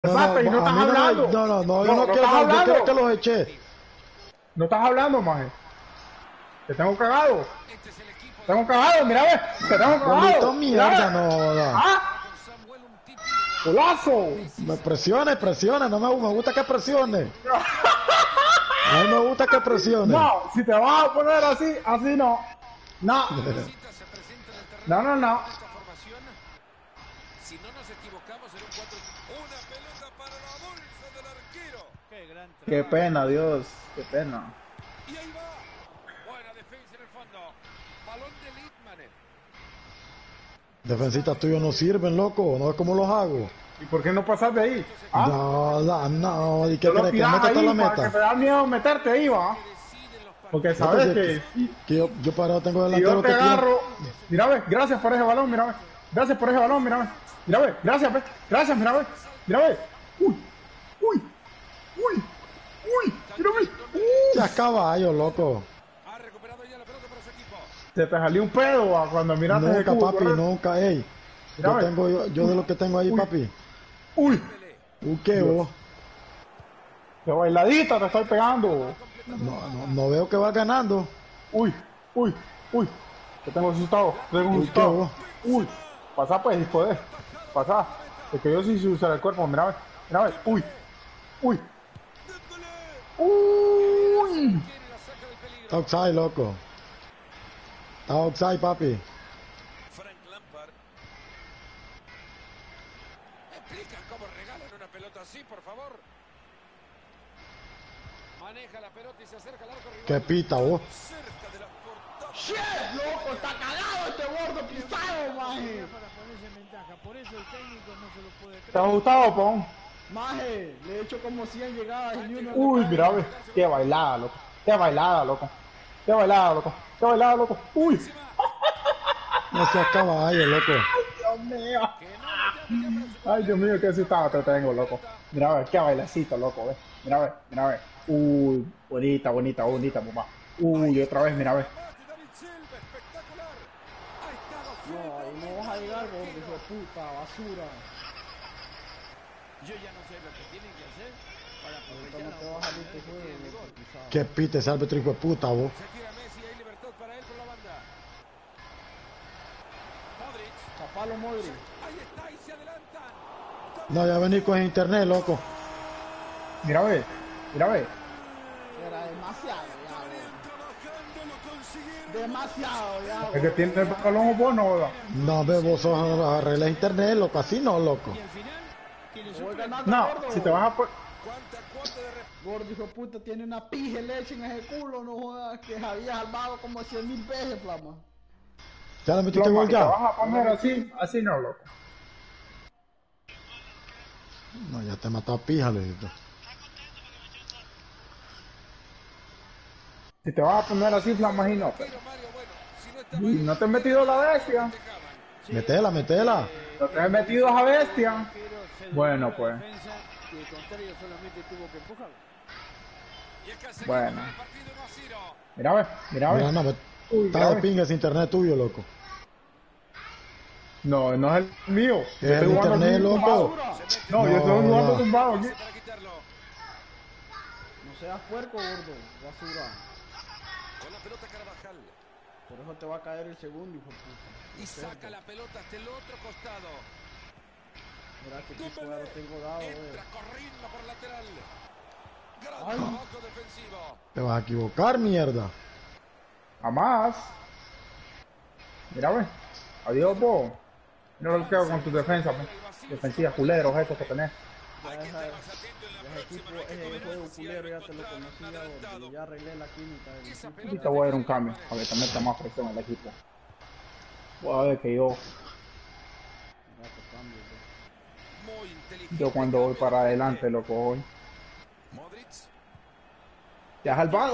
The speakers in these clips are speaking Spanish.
No, Papi, no estás hablando. No, yo no quiero que los eche. No estás hablando, maje. Te tengo cagado. Tengo cagado, mira, ve. Te tengo cagado. Bolito mierda, no. ¿Ah? ¡Culazo! Me presione. No me gusta que presione. A mí me gusta que presione. No, si te vas a poner así, así no. No. No. Si no nos equivocamos en un 4, una pelota para la bolsa del arquero. Qué gran trabajo. Qué pena, Dios, qué pena. Y ahí va. Buena defensa en el fondo. Balón de Littmanen. Defensitas tuyos no sirven, loco. No es como los hago. ¿Y por qué no pasas de ahí? ¿Ah? No. ¿Y qué Tú lo crees? Que tiras métete a ahí la para que meta. te da miedo meterte ahí, va. Porque sabes que yo parado tengo si delantero yo te que agarro, mira ve, gracias por ese balón, mira ve, gracias por ese balón, mira ve, gracias ve, mira ve, uy, mira ve, Ya caballo, loco. Ha recuperado ya la pelota para su equipo. se te salió un pedo va, cuando miraste ese Nunca, cubo, papi, ¿verdad? nunca, ey. Mira, Yo de lo que tengo ahí, papi. Uy, ¿Qué vos? de bailadita te estoy pegando. No veo que vas ganando. Uy, te tengo asustado, ¿Qué vos? Uy, pasa pues, si podés, pasa, es que yo sí sé usar el cuerpo, mira ve, uy. Está outside, loco. Está outside, papi. Frank Lampard. ¿Explican cómo regalan una pelota así, por favor? Maneja la pelota y se acerca al arco rival. ¿Qué pita, vos? Cerca de la portada. ¡Shit, loco! ¡Está cagado este gordo pisado, maje! Para ponerse en ventaja, por eso el técnico no se lo puede ¿Te creer. ha gustado, Pon? Maje, le he hecho como 100 llegadas y ni una. Uy, mira, ve. Qué bailada, loco. Qué bailada, loco. Uy. No seas caballo, loco. Dios mío. Ay, Dios mío, qué asustado te tengo, loco. Mira, ve, qué bailecito, loco, ve. Mira, ve. Uy, bonita, papá. Uy, otra vez, mira, ve. No, ahí no vas a llegar, gordo, hijo de puta, basura. Yo ya no sé lo que tienen que hacer para aprovechar no te vas a salir tu juego, loco, pisado. ¿Qué pita ese árbitro, hijo de puta, vos? Se tira Messi, hay libertad para él por la banda. Modric. Zapalo Modric. Ahí está y se adelantan. No, ya vení con internet, loco. Mira, ve. Era demasiado ya, güey. Demasiado ya, Es güey. que tiene el balón bueno, ¿verdad? No, ve, vos arregla internet, loco. Así no, loco. Y al final, tiene su ganando, No, gordo. si te vas a poner... ¿Cuánta de Gordo, hijo de puta, tiene una pija de leche en ese culo, no jodas, que había salvado como 100.000 veces, flama. ¿Ya le metiste gol Si te ya? vas a poner así no, loco. No, ya te mató a pija, le digo. Si te vas a poner así, flama, y no, pero... tiro, Mario? Bueno, si no está Y no te has metido la bestia. Métela. No te has metido a esa bestia. Bueno, pues. Y el contrario solamente tuvo que empujarlo. Y es que el Bueno. partido 1-0. Mira, ve. Mira, no, Uy, está mira, de ve. pinga ese internet tuyo, loco. No, no es el mío. Yo Es estoy el jugando internet, aquí loco. tumbado. No, yo estoy No, jugando no. tumbado aquí. Para quitarlo. No seas puerco, gordo, basura. Con la pelota Carvajal. Por eso te va a caer el segundo, hijo de puta. Y saca la pelota hasta el otro costado. Mira que tipo ya lo tengo dado, güey. Entra corriendo por lateral. Gran Ay. trabajo defensivo. Te vas a equivocar, mierda. Jamás. Mira, ve. Adiós, vos. Mira lo que hago con tu defensa, pues. Defensiva, culeros, estos que tenés. Ya ese equipo, ese juego culero ya te lo conocía, gordo. Ya arreglé la química del equipo. Y te voy a dar un cambio, para que te meta más presión al equipo. Voy a ver que yo Ya te cambio, güey. Muy inteligente. cuando voy para adelante, loco, voy. Modric. Ya salvado.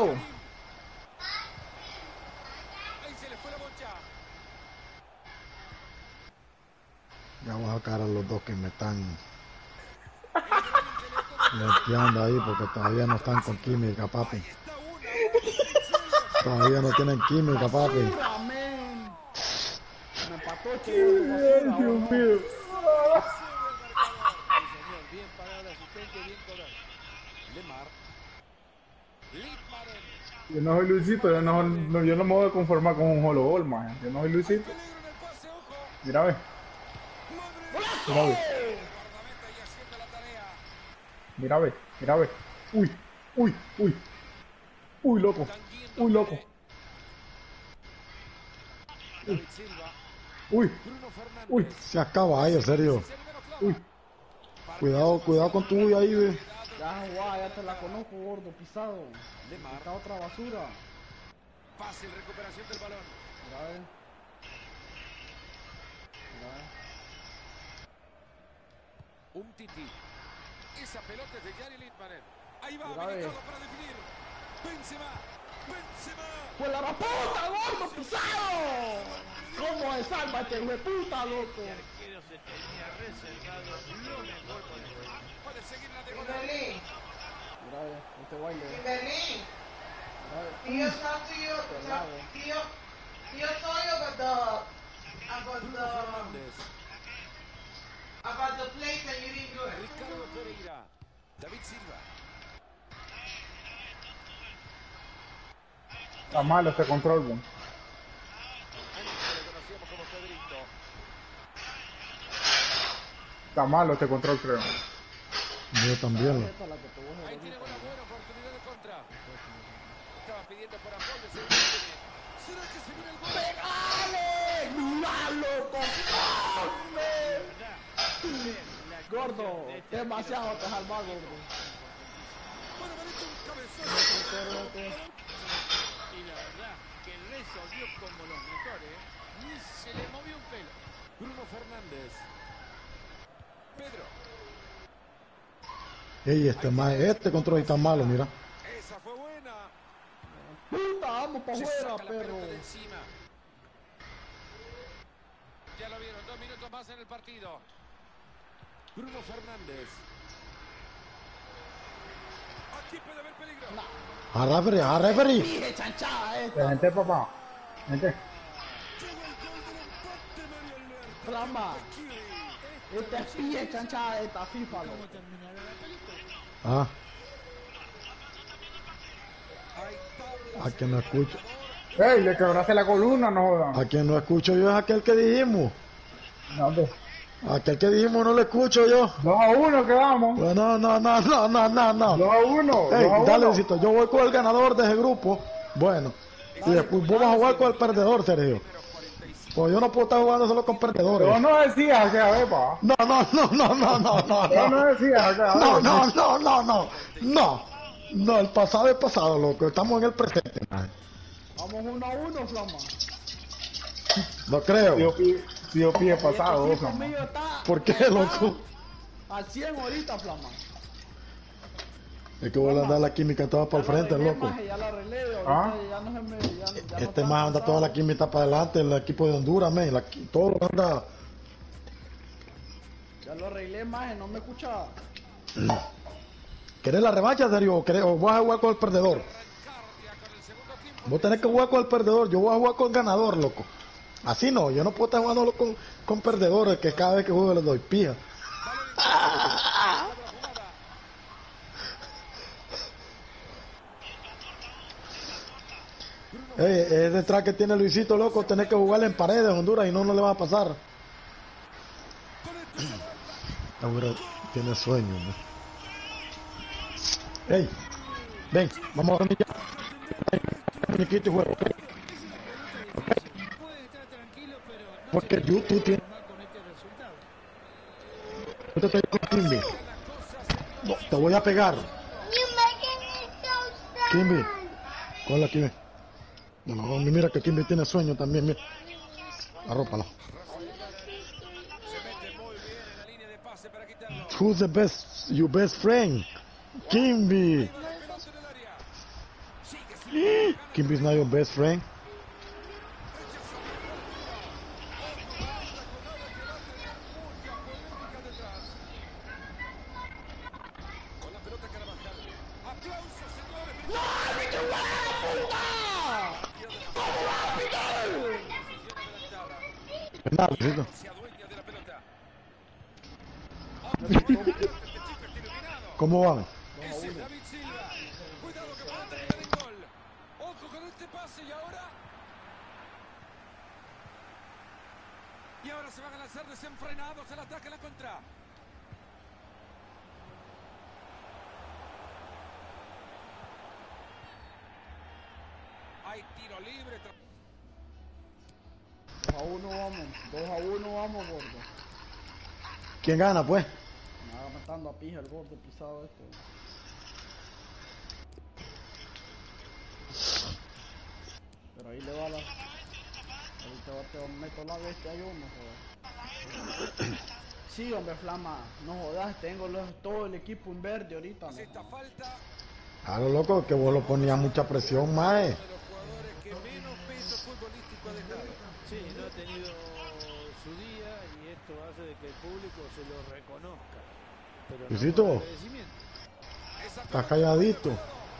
Ahí se le fue la bocha. Ya voy a sacar a los dos que me están limpiando ahí porque todavía no están con química, papi. Todavía no tienen química, papi. Basura, men. Me empató, chico. Basura, Dios gordo. mío. Bien parado al asistente bien cobrado. Lemar. Littmanen. Yo no soy Luisito, yo no me voy a conformar con un solo gol, man. Yo no soy Luisito. Peligro en el pase, ojo. Mira, ve. Mira, ve. Guardameta y haciendo la tarea. Mira, ve. Mira, ve. Uy, uy, uy. Uy, loco. Uy, loco. David Silva. Uy, Bruno Fernández. uy, Se acaba en serio. uy. Cuidado con tu bulla ahí, ve. Ya jugá, ya te la conozco, gordo, pisado. Lemar. Está otra basura. Fácil recuperación del balón. Mira, ve. Mira, ve. Un tití. Esa pelota es de Jari Littmanen. Ahí va, Mira, habilitado ve. para definir. Benzema. Benzema. ¡Pues la puta, gordo, pisado! ¿Cómo se salva este hijo de puta, loco? Arquero se tenía reservado lo mejor con el juego. Puede seguir la diagonal. Kimberly, Mira, ve, este baile. Kimberly, Mira, ve. Tío talk to you. Tío told you Bruno Fernández. about the place and you didn't do it. Ricardo Pereira. David Silva. Está malo este control, boom. Antes lo conocíamos como Pedrito. Está malo este control, creo. Yo también. Esta es la que te voy a Ahí decir. tiene una buena oportunidad de contra. Estaba pidiendo por apoyo. Se viene. ¿Será que se viene el gol? ¡Pegale! ¡Mira, loco! Gordo, demasiado te salva, gordo. Puede haber hecho un cabezazo. Y la verdad que resolvió como los mejores, ni se le movió un pelo. Bruno Fernández. Pedro. Ey, este control está malo, mira. Esa fue buena. Puta, vamos para Se afuera, saca la perro. pelota de encima. Ya lo vieron, 2 minutos más en el partido. Bruno Fernández. Aquí puede haber peligro. A referee. Dije chanchada esta. Vente, papá. Vente. Flama. Esta es pie chanchada esta FIFA, loco. Ah, Hay tablas a quien no escucho. ¡Ey! Le quebraste la columna, no jodan. A quien no escucho yo es aquel que dijimos. No, hombre. Aquel que dijimos no lo escucho yo. 2-1 quedamos. Pues no. 2-1. Ey, 2-1. dale, Luisito, yo voy con el ganador de ese grupo. Bueno, y después vos vas a jugar con el perdedor, Sergio. Pues yo no puedo estar jugando solo con perdedores. Yo no decía que a ver, pa. No. Yo no decía que a ver. No, el pasado es pasado, loco. Estamos en el presente, man. Vamos 1-1, Flama. No creo. Si yo pide pasado, Este ojo. equipo mío está- ¿Por qué, está loco? Al 100 ahorita, Flama. Es que voy a andar la química toda para el frente, arreglé, loco. maje, ya la arreglé, ahorita ¿Ah? ya no se me... Ya no Este está más anda toda la cansado. química para adelante, el equipo de Honduras, man. Todo lo anda. Ya lo arreglé, maje, no me escuchaba. ¿Querés la revancha, Sergio? ¿O vas a jugar con el perdedor? Vos tenés que jugar con el perdedor, yo voy a jugar con el ganador, loco. Así no, yo no puedo estar jugando con perdedores que cada vez que juego les doy pija. Es detrás que tiene Luisito, loco, tenés que jugarle en paredes de Honduras y no le va a pasar. Ahora tiene sueño, ¿no? Ey, ven, vamos a dormir ya. Muñequito y juego, ¿ok? Puede estar tranquilo, pero no Porque se puede YouTube tiene... conformar con este resultado. Yo te estoy con Kimby. No, te voy a pegar. You're making me so sad. Kimby, con la Kimby. No, mira que Kimby tiene sueño también, mira. Arrópalo. Se mete muy bien en la línea de pase para quitarlo. Who's the best, your best friend? Kimby. La pelota en el área. Sigue sin Kimby's not your best friend. con la pelota Carvajal. Aplausos, señores. Nada, Luisito. Se adueña de la pelota. ¿Cómo van? Ese es David Silva. Cuidado que puede terminar en gol. Ojo con este pase y ahora. Y ahora se van a lanzar desenfrenados al ataque en la contra. Hay tiro libre. 2-1 vamos. 2-1 vamos, gordo. ¿Quién gana, pues? Me va matando a pija el gordo pisado este. Pero ahí le va la... Ahorita te meto la bestia yo, no jodas. Sí, hombre, Flama, no jodas, tengo todo el equipo en verde ahorita. Hace esta falta. Claro, loco, que vos lo ponías mucha presión, mae. Uno de los jugadores que menos peso futbolístico ha dejado. Sí, no ha tenido su día y esto hace de que el público se lo reconozca. Pero no Luisito, con agradecimiento. estás calladito.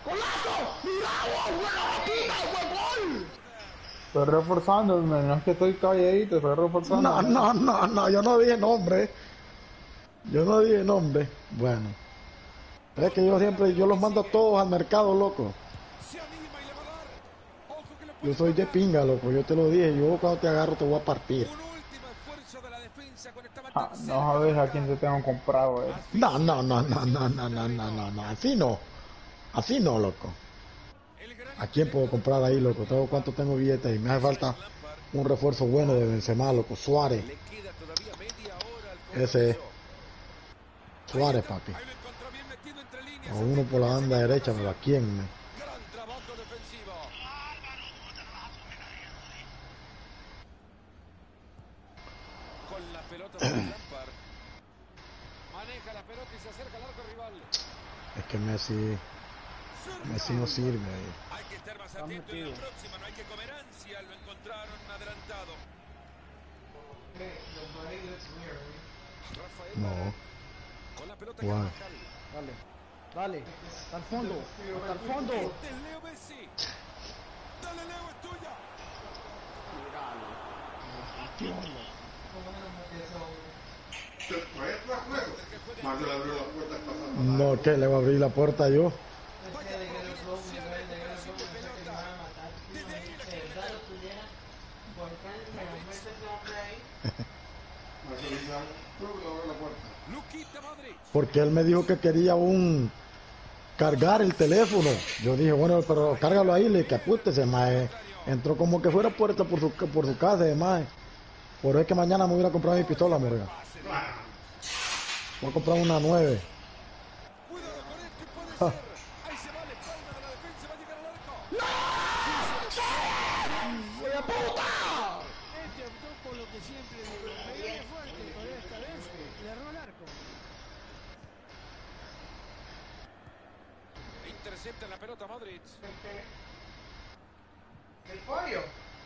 Estoy reforzando, no es que estoy calladito, estoy reforzando. No, yo no dije nombre. Yo no dije nombre. Bueno. Es que yo los mando a todos al mercado, loco. Se anima y le va a dar. Ojo que le puede Yo soy de pinga, loco. Yo te lo dije. Yo cuando te agarro te voy a partir. un último esfuerzo de la defensa con esta Ah, no sabes a quién te tengo comprado, No. Así no, loco. ¿A quién puedo comprar ahí, loco? ¿Cuánto tengo billetes? Y me hace falta un refuerzo bueno de Benzema, loco. Suárez. Le queda todavía media hora al Ese es. comienzo. Suárez, papi. Ahí lo encontró bien metido entre líneas. O uno por la banda derecha, pero ¿a quién? Gran trabajo defensivo. Con la pelota de Lampard. Maneja la pelota y se acerca al arco rival. Es que Messi no sirve. Hay que estar más atento en la próxima, no hay que comer ansia, lo encontraron adelantado. Rafael No. Varane, con la pelota Guau. Carvajal. Dale, hasta el fondo, hasta el fondo. Este es Leo Messi. Dale Leo, es tuya. No, que le voy a abrir la puerta yo. Vaya providencia de recuperación de pelota. Desde ahí la quiere meter. Luquita Modric. Porque él me dijo que quería cargar el teléfono. Yo dije, bueno, pero cárgalo ahí, le que apústese, mae. Entró como que fuera puerta por su casa, mae. Por eso es que mañana me voy a ir a comprar mi pistola, morga. Voy a comprar una 9. Cuidado con esto y puede ser. Ahí se va la espalda de la defensa, va a llegar al arco. Este optó por lo que siempre digo, pegarle fuerte, pero esta vez le erró el arco. Intercepta la pelota Modric. ¿El pollo?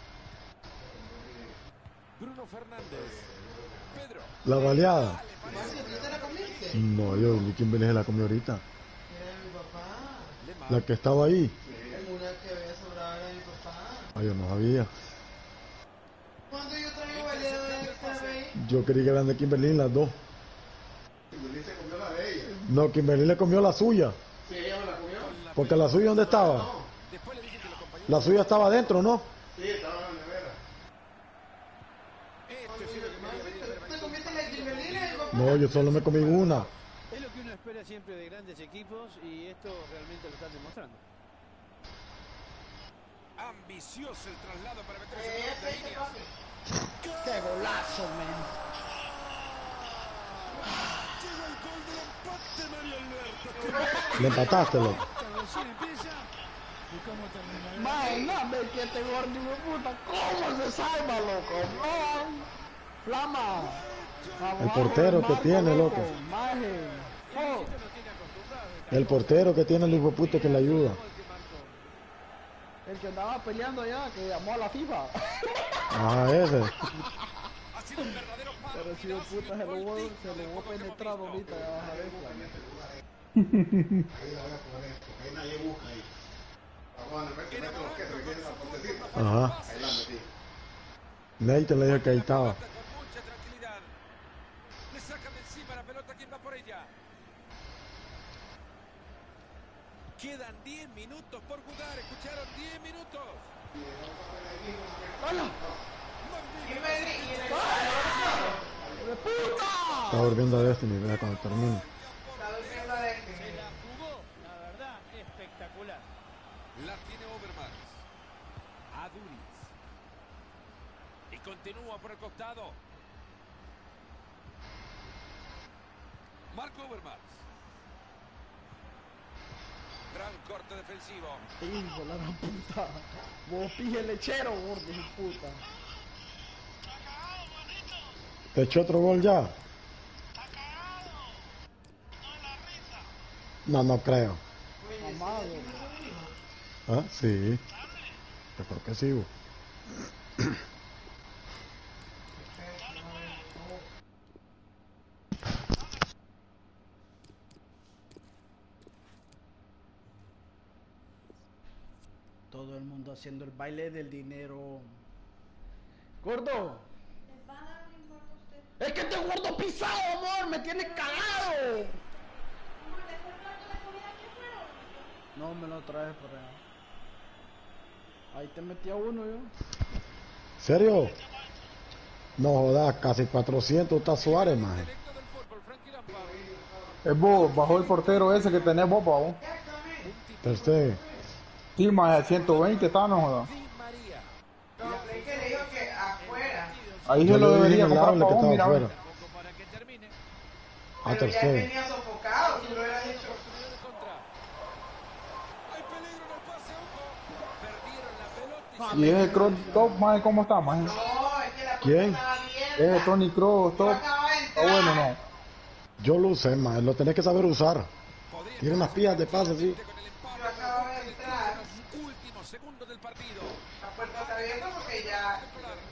Bruno Fernández. Pedro. La baleada. Mario, ¿tú te la comiste? No, yo, ni quién se la comió ahorita. Era de mi papá. La que estaba ahí. Una que había sobrado era de mi papá. Ay, yo no sabía. Cuando yo traigo baleado extra vez. Yo creí que eran de Kimberly las dos. No, Kimberly le comió la suya. Sí, ella me la comió. Porque la suya, ¿dónde estaba? Después le dije que lo acompañó. La suya estaba adentro, ¿no? Sí, estaba en la nevera. Este sí lo que me debería haber ¿Te comiste la Kimberlina de mi papá? No, yo solo me comí una. Es lo que uno espera siempre de grandes equipos y esto realmente lo están demostrando. ambicioso el traslado para meter ese balón de líneas. ¡Qué golazo, men! Llega el gol del empate, Mario Alberto. Le empataste, loco. Recién empieza y cómo terminará. Man, no, me que este gordo hijo de puta, ¿cómo se salva, loco? No. Flama. El portero que tiene, loco. Maje. Oh. El portero que tiene el hijo de puta que le ayuda. El que andaba peleando allá, que llamó a la FIFA. Ah, ese. Ha sido un verdadero palo. Pero si de puta se lo voy a penetrar ahorita, ya vas a ver. Ahí la voy a poner, porque ahí nadie busca ahí. Vamos a meter los que requieren la portecita. Ajá. Ahí la metí. Nathan le dijo que ahí estaba. Con mucha tranquilidad. Le sacan de encima la pelota, ¿quién va por ella? Quedan 10 minutos por jugar. ¿Escucharon? 10 minutos. ¡Hola! ¡De puta! Está durmiendo a Destiny, vea cuando termine. Se la jugó, la verdad, espectacular. La tiene Overmars. A Duris. Y continúa por el costado. Marco Overmars. Gran corte defensivo. Hijo de la gran puta. Vos pije lechero, gordo, hijo de puta. ¿Te echó otro gol ya? No, no creo. Amado. ¿Ah? Sí. Yo creo que sí. Todo el mundo haciendo el baile del dinero. Gordo. Es que este gordo pisado, amor, me tiene cagado. No me lo traes por allá. Ahí te metía uno yo. ¿Serio? No jodas, casi 400 está Suárez, maje. Es vos, bajó el portero ese que tenés vos, pavo. Tercero. Sí, más de 120 está, no jodas. No, creí que le dijo que afuera. Ahí Yo se lo le dije debería en el comprar, aula que pavo, estaba mira. afuera. Para que termine. Ah, Pero ya tercero. venía sofocado, tú lo hubieras dicho. Hay peligro en el pase, ojo. Perdieron la pelota y Y ese Cross Top, más ¿cómo está, más? No, es que la puerta ¿Quién? estaba abierta. Ese Tony Cross Yo Top. acababa de Está entrar. bueno, no. Yo lo usé, maje. Lo tenés que saber usar. Tiene unas pías de pase, sí. con el empate. Yo acababa de entrar. Los últimos segundos del partido. La puerta está abierta porque ya...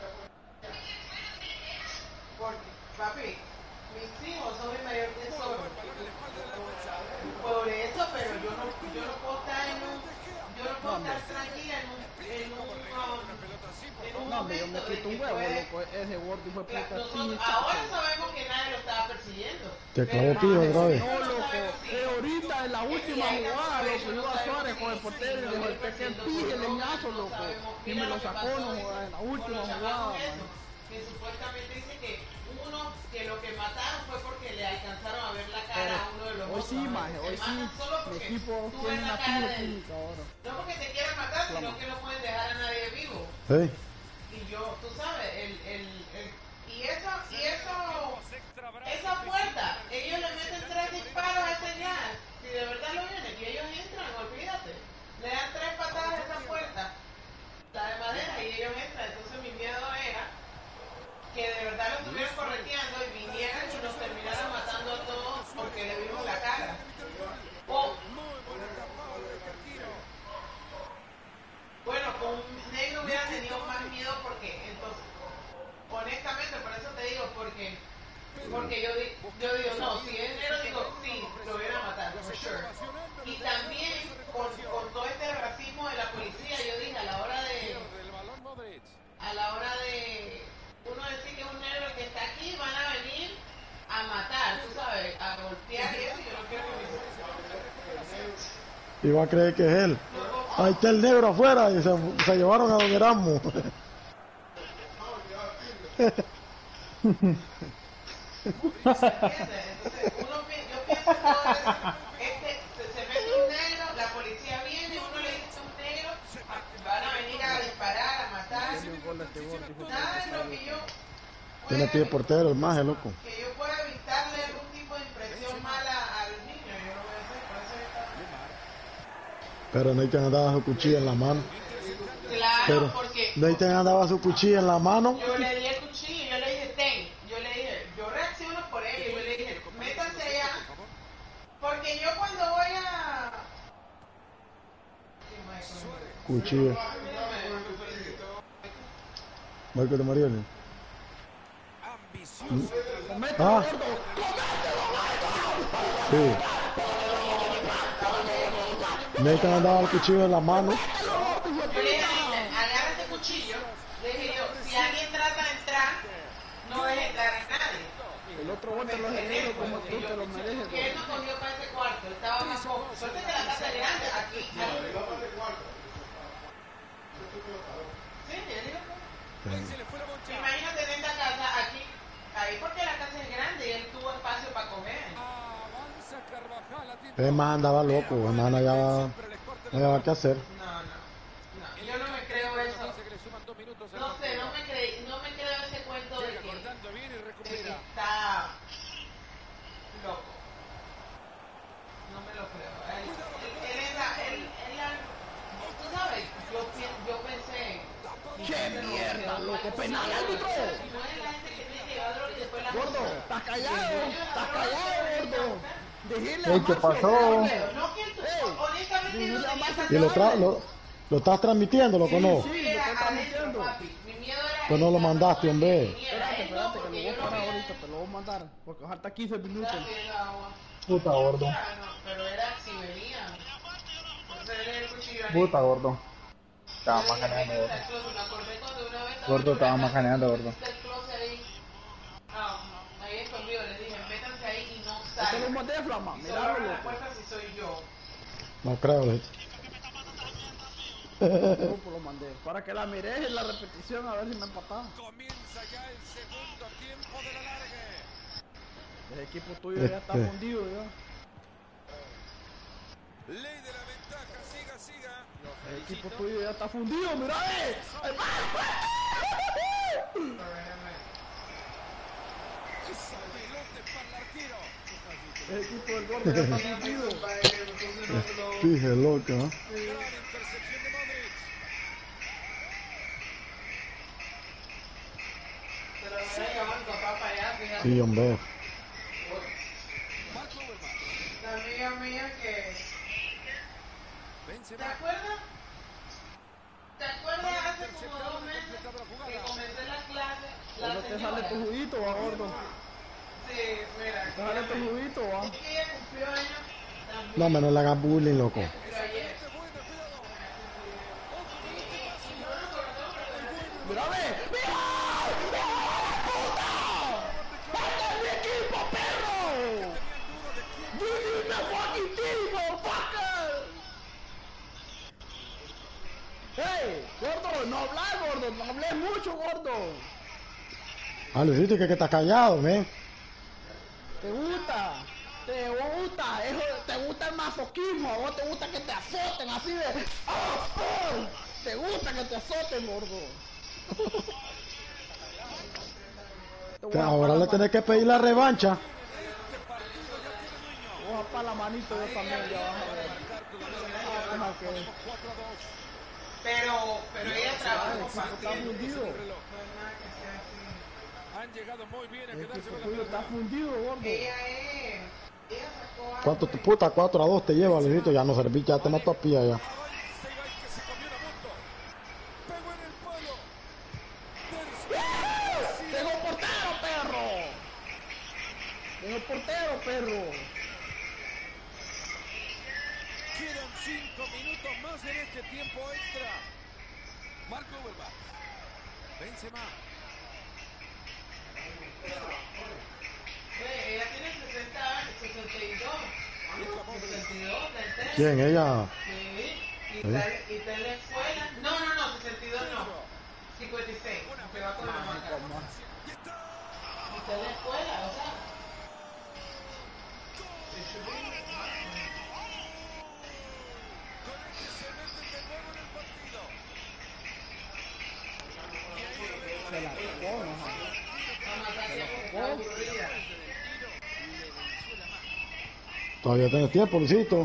Porque, papi, mis hijos son mi mayor tesoro. Por eso, pero yo no puedo estar en un... Yo no puedo estar tranquila en un No, hombre, yo me momento de quito un que huevo, puede- loco. Ese gordo hijo de puta Nosotros, pije, ahora chacho. sabemos que nadie lo estaba persiguiendo. Te Pero clavó tiro otra vez. No, loco, ahorita en la última jugada, loco, iba Suárez con el portero y le dejó el pequeño pije, el leñazo, loco. Y me lo sacó, no jodas, en la última jugada, man. Que supuestamente dice que lo que mataron fue porque le alcanzaron a ver la cara a uno de los Hoy otros. sí, maje, hoy Te sí, matan solo mi porque equipo tú tiene ves una la cara pije de él. química ahora. No porque te quieran matar, sino que no pueden dejar a nadie vivo. Sí. Y yo, tú sabes, esa puerta, ellos le meten 3 disparos a ese gas. Si de verdad lo vienen, y ellos entran, olvídate. Le dan 3 patadas a esa puerta, la de madera, y ellos entran. Entonces mi miedo era que de verdad lo estuvieran correteando y vinieran y nos terminaran matando a todos porque le vimos la cara. O, bueno, con un negro hubiera tenido más miedo porque, entonces, honestamente, por eso te digo, porque yo digo, no, si es negro, digo, sí, lo hubiera matado, for sure. Y también, con todo este racismo de la policía, yo dije, a la hora de uno decir que es un negro que está aquí, van a venir a matar, tú sabes, a golpear y eso, yo no quiero que me... Y va a creer que es él. Ahí está el negro afuera y se llevaron a Don Erasmo. Entonces, yo pienso todo eso. Se mete un negro, la policía viene, uno le dice a un negro, van a venir a disparar, a matar. Nada de lo que yo Tiene pie de portero, el maje, loco. que yo pueda evitarle algún tipo de impresión mala al niño, yo no voy a hacer, por eso yo estaba... Pero Nathan andaba su cuchilla en la mano. Claro, Pero porque Nathan andaba su cuchilla en la mano. yo le di el cuchillo, yo le dije, yo le dije, yo reacciono por ello, yo le dije, métanse allá, porque yo cuando voy a... Cuchilla. Michael de Mariel. Ah. Sí. Nathan andaba el cuchillo en la mano. Yo le dije, agarra este cuchillo, le dije yo, si alguien trata de entrar, no deje entrar a nadie. El otro gordo los heridos como tú te lo mereces. Que él no cogió para ese cuarto, él estaba más poco. Suerte que la casa es grande, aquí. Sí, ya digo. Se le fue la bocha. Imagínate en esta casa aquí, ahí porque la casa es grande y él tuvo espacio para comer. Avanza Carvajal. Es más, andaba loco, hermano, ya no había qué hacer. No, yo no me creo eso. Dice que le suman 2 minutos al No sé, partido. no me creo ese cuento de Llega que cortando bien y de que recupera. está loco. No me lo creo. Tú sabes, yo pensé. ¡Qué mierda, loco! ¡Penal, árbitro! No es la gente que tiene que llevar droga y después la Gordo, estás callado, gordo. Dejile a Ey, ¿qué Marcio pasó? darle. No, que tú, Ey, honestamente, yo dejile no a tenía Marcio ¿Y darle. lo estás transmitiendo, loco, no? Sí, lo era estoy adentro, transmitiendo. papi. Mi miedo era. Pues no lo mandaste, hombre. Espérate, que lo voy a parar ahorita, te lo voy a mandar. Porque falta 15 minutos. Puta gordo. Pero era si venía. Entonces era el cuchillo ahí. Puta gordo. Estaba macaneando, gordo. Me acordé cuando una vez Gordo, estaba macaneando, gordo. el closet ahí. Ahí escondido, le dije, métanse ahí y no Te lo salgan. mandé, Flama, Si miralo, solo abren la loco. puerta si soy yo. No creo, le Grupo lo mandé. Para que la mires en la repetición a ver si me empatás. Comienza ya el segundo tiempo de la largue. El equipo tuyo ya está fundido ya. Ley de la ventaja, siga. El equipo tuyo ya está fundido, mira, Esa pelota para el arquero. El equipo del gordo ya está fundido. Fije, loca. Gran intercepción de Modric. Se lo voy a llevar mi papá para allá, fíjate. Sí, hombre. Marco Overmars. La amiga mía que... ¿Te Benzema. acuerdas? ¿Te acuerdas hace como 2 meses que comencé la clase? Cuando te sale tu juguito, va, gordo. Sí, mira. Te sale tu juguito, va. Es que ella cumplió años también. No, menos le hagas bullying, loco. Pero ayer. ¡Mira, ve! ¡Mira! ¡Puta! ¡Este es mi equipo, perro! ¡You need the fucking team, motherfucker! ¡Hey! Gordo, no hables, gordo, no hables mucho, gordo. Ah, Luisito, que estás callado, ¿me? ¿Te gusta? ¿Te gusta? ¿Te gusta el masoquismo? ¿A vos te gusta que te azoten así de... ¡Oh! ¿Te gusta que te azoten, gordo? Ahora le tenés que pedir la revancha. Oja para la manito yo también, ya vas a ver. Ah, que... Pero ella trabaja El equipo está fundido. Han llegado muy bien a El quedarse equipo con la tuyo está pelota. fundido, gordo. Ella sacó algo. ¿Cuánto te puta? 4-2 te lleva, Luisito. Ya no serví, ya te mato a pilla ya. Sebay que se comió la moto. Pegó en el palo. ¡Tengo portero, perro! ¡Tengo portero, perro! Quedan 5 minutos más en este tiempo extra. Marco Overmars. Benzema. Ella tiene 60 años, 62. 62, 63. ¿Quién? Ella. Sí. Y está en la escuela. No, 62 no. 56. Que va con la mamá. Y está en la escuela, o sea. Con este se meten de nuevo en el partido. Se la tocó, ¿no? Todavía tienes tiempo, Luisito.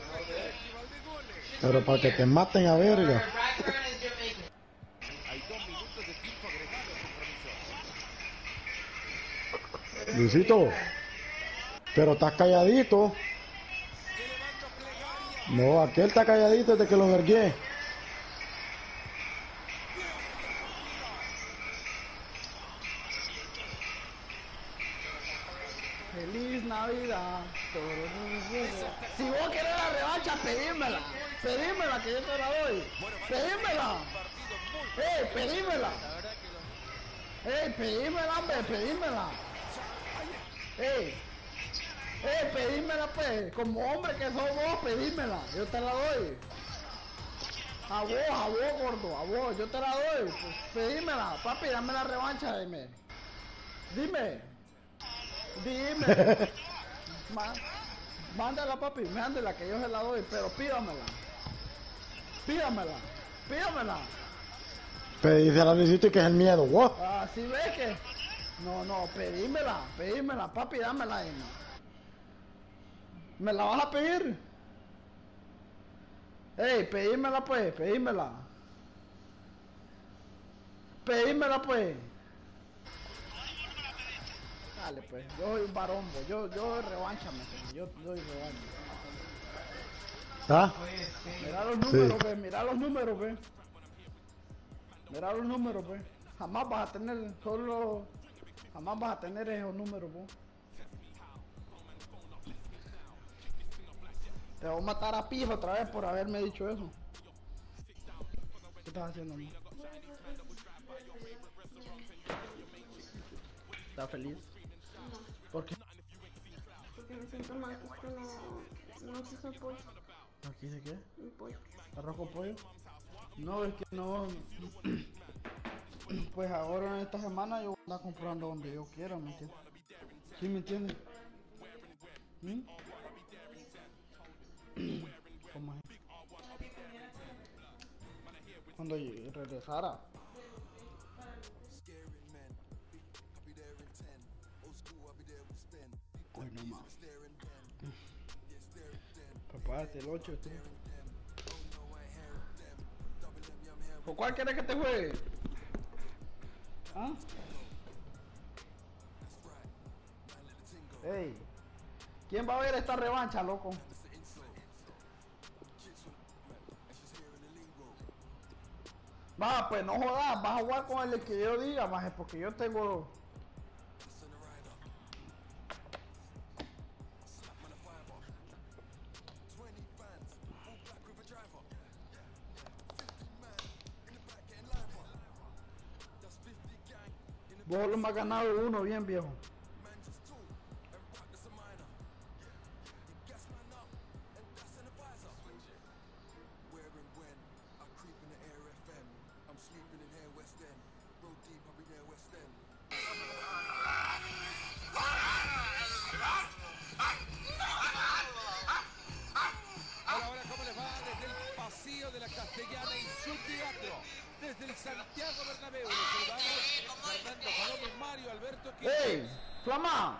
Pero para que te maten a verga. Hay 2 minutos de tiempo agregado al compromiso. Luisito. Pero estás calladito. No, aquel está calladito desde que lo vergué. ¡Feliz Navidad! Si vos querés la revancha, pedímela. Pedímela, que yo te la doy. Pedímela. Pedímela. Pedímela, hombre, pedímela. Pedímela pues, como hombre que sos vos, pedímela, yo te la doy. A vos, gordo, a vos, yo te la doy. Pues, pedímela, papi, dame la revancha, dime. Dime. Mándala, papi, mándala, que yo se la doy, pero pídamela. Pídamela. Pedísela, Luisito, que es el miedo, vos. Ah, ¿sí ves que? No, pedímela, papi, dámela, dime. ¿Me la vas a pedir? Pedímela pues, pedímela. Pedímela pues. Dale pues, yo soy un varombo, yo revánchame, yo doy revancha. ¿Ah? Mira los números, sí. Mira los números, pues. Jamás vas a tener esos números, pues. Te voy a matar a pijo otra vez por haberme dicho eso. ¿Qué estás haciendo, amor? ¿Estás feliz? No. ¿Por qué? Porque me siento mal, que no quiso pollo. ¿No quise qué? Un pollo. ¿Arroz con pollo? No, es que no. Pues ahora en esta semana yo voy a andar comprando donde yo quiera, ¿me entiendes? ¿Sí me entiendes? ¿Mm? ¿Cómo es? Cuando regresara. Ay, no más. Papá, este el 8, tío. ¿Por cuál quieres que te juegue? ¿Ah? Ey, ¿quién va a ver esta revancha, loco? Va, pues no jodas, vas a jugar con el que yo diga, maje, porque yo tengo... Vos lo más ganado de uno, bien viejo. Hola, ¿cómo les va? Desde el pasillo de la Castellana y su teatro. Desde el Santiago Bernabéu. Les saludamos Fernando Palomo, Mario Alberto Quintero. ¡Ey! ¡Flama!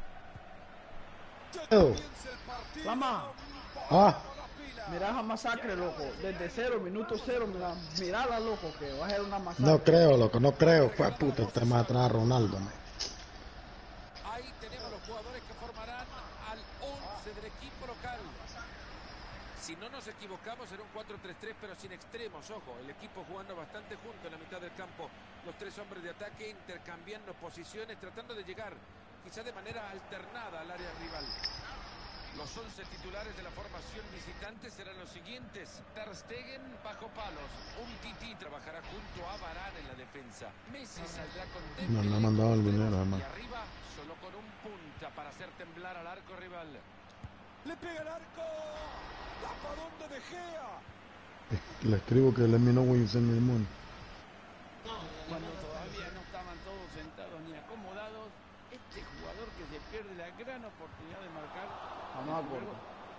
¡Flama! Ah, Mira esa masacre, loco. Desde cero, minuto cero, mirala, loco, que va a ser una masacre. no creo, loco, no creo. Fue puta, usted más atrás a Ronaldo, man. Ahí tenemos los jugadores que formarán al 11 del equipo local. Si no nos equivocamos, será un 4-3-3, pero sin extremos, ojo. El equipo jugando bastante junto en la mitad del campo. Los tres hombres de ataque intercambiando posiciones, tratando de llegar, quizá de manera alternada, al área rival. Los 11 titulares de la formación visitante serán los siguientes. Ter Stegen bajo palos. Umtiti trabajará junto a Varane en la defensa. Messi saldrá con No, no ha mandado el dinero, y además. arriba solo con un punta para hacer temblar al arco rival. Le pega el arco. ¿Para dónde De Gea? Le escribo que let me know when you send me the money. Cuando todavía no estaban todos sentados ni acomodados, este jugador que se pierde la gran oportunidad de marcar. Vamos a acuerdo.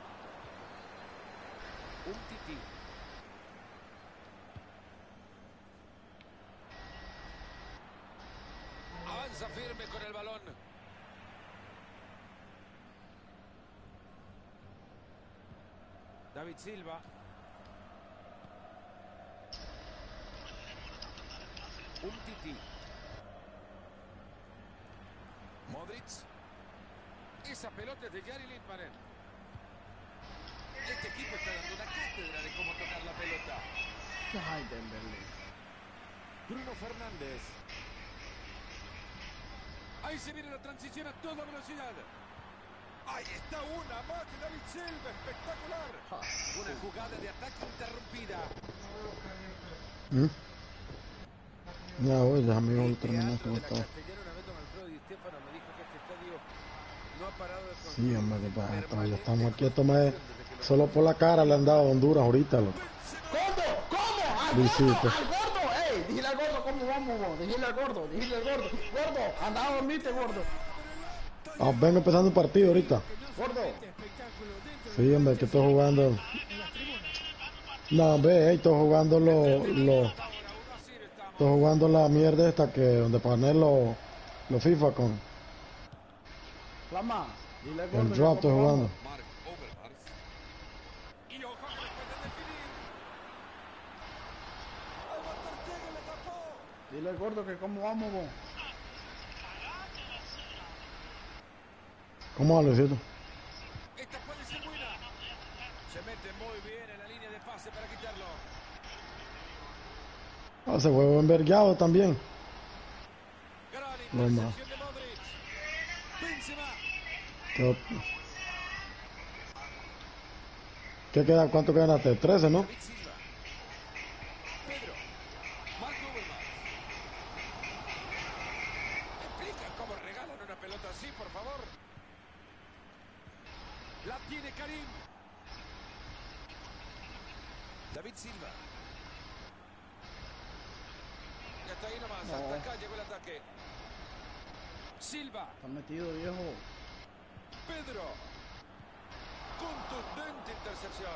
Un tití. Avanza firme con el balón. David Silva. Un tití. Modric. Esa pelota es de Jari Littmanen. Este equipo está dando una cátedra de cómo tocar la pelota. Ay, Dembélé. Bruno Fernández. Ahí se viene la transición a toda velocidad. Ahí está una más de David Silva, espectacular. Una jugada de ataque interrumpida. Ya voy, déjame El yo terminar teatro con de la esto. Castellana, una vez don Alfredo Di Stéfano me dijo que este estadio no ha parado de Sí, hombre, que ya estamos aquí. Esto solo por la cara le han dado a Honduras ahorita, loco. ¿Cómo? ¡Al Visito. gordo! ¡Al gordo! ¡Ey! Dile al gordo cómo vamos, vos. Dile al gordo. Gordo, anda a dormirte, gordo. Ah, vengo empezando el partido ahorita. Gordo. Sí, hombre, que estoy jugando. No, ve, estoy jugando estoy jugando la mierda esta que donde poner los FIFA con Flama, dile al gordo. el que drop estoy cómo jugando. vamos. Mark Overmars. Y ojo que le pueden definir. Alba Ortega le tapó. Dile al gordo que cómo vamos, vos. ¿Cómo va, Luisito? Esta puede ser buena. Se mete muy bien en la línea de pase para quitarlo. Ah, ese huevo envergado también. Gran No más. intercepción de Modric. Benzema. ¿Qué queda? ¿Cuánto ganaste? 13, ¿no? David Silva. Pedro. Mark Overmars. Explica cómo regalan una pelota así, por favor. La tiene Karim. David Silva. Y hasta ahí nomás. No. Hasta acá llegó el ataque. Silva. Está metido, viejo. Pedro. Contundente intercepción.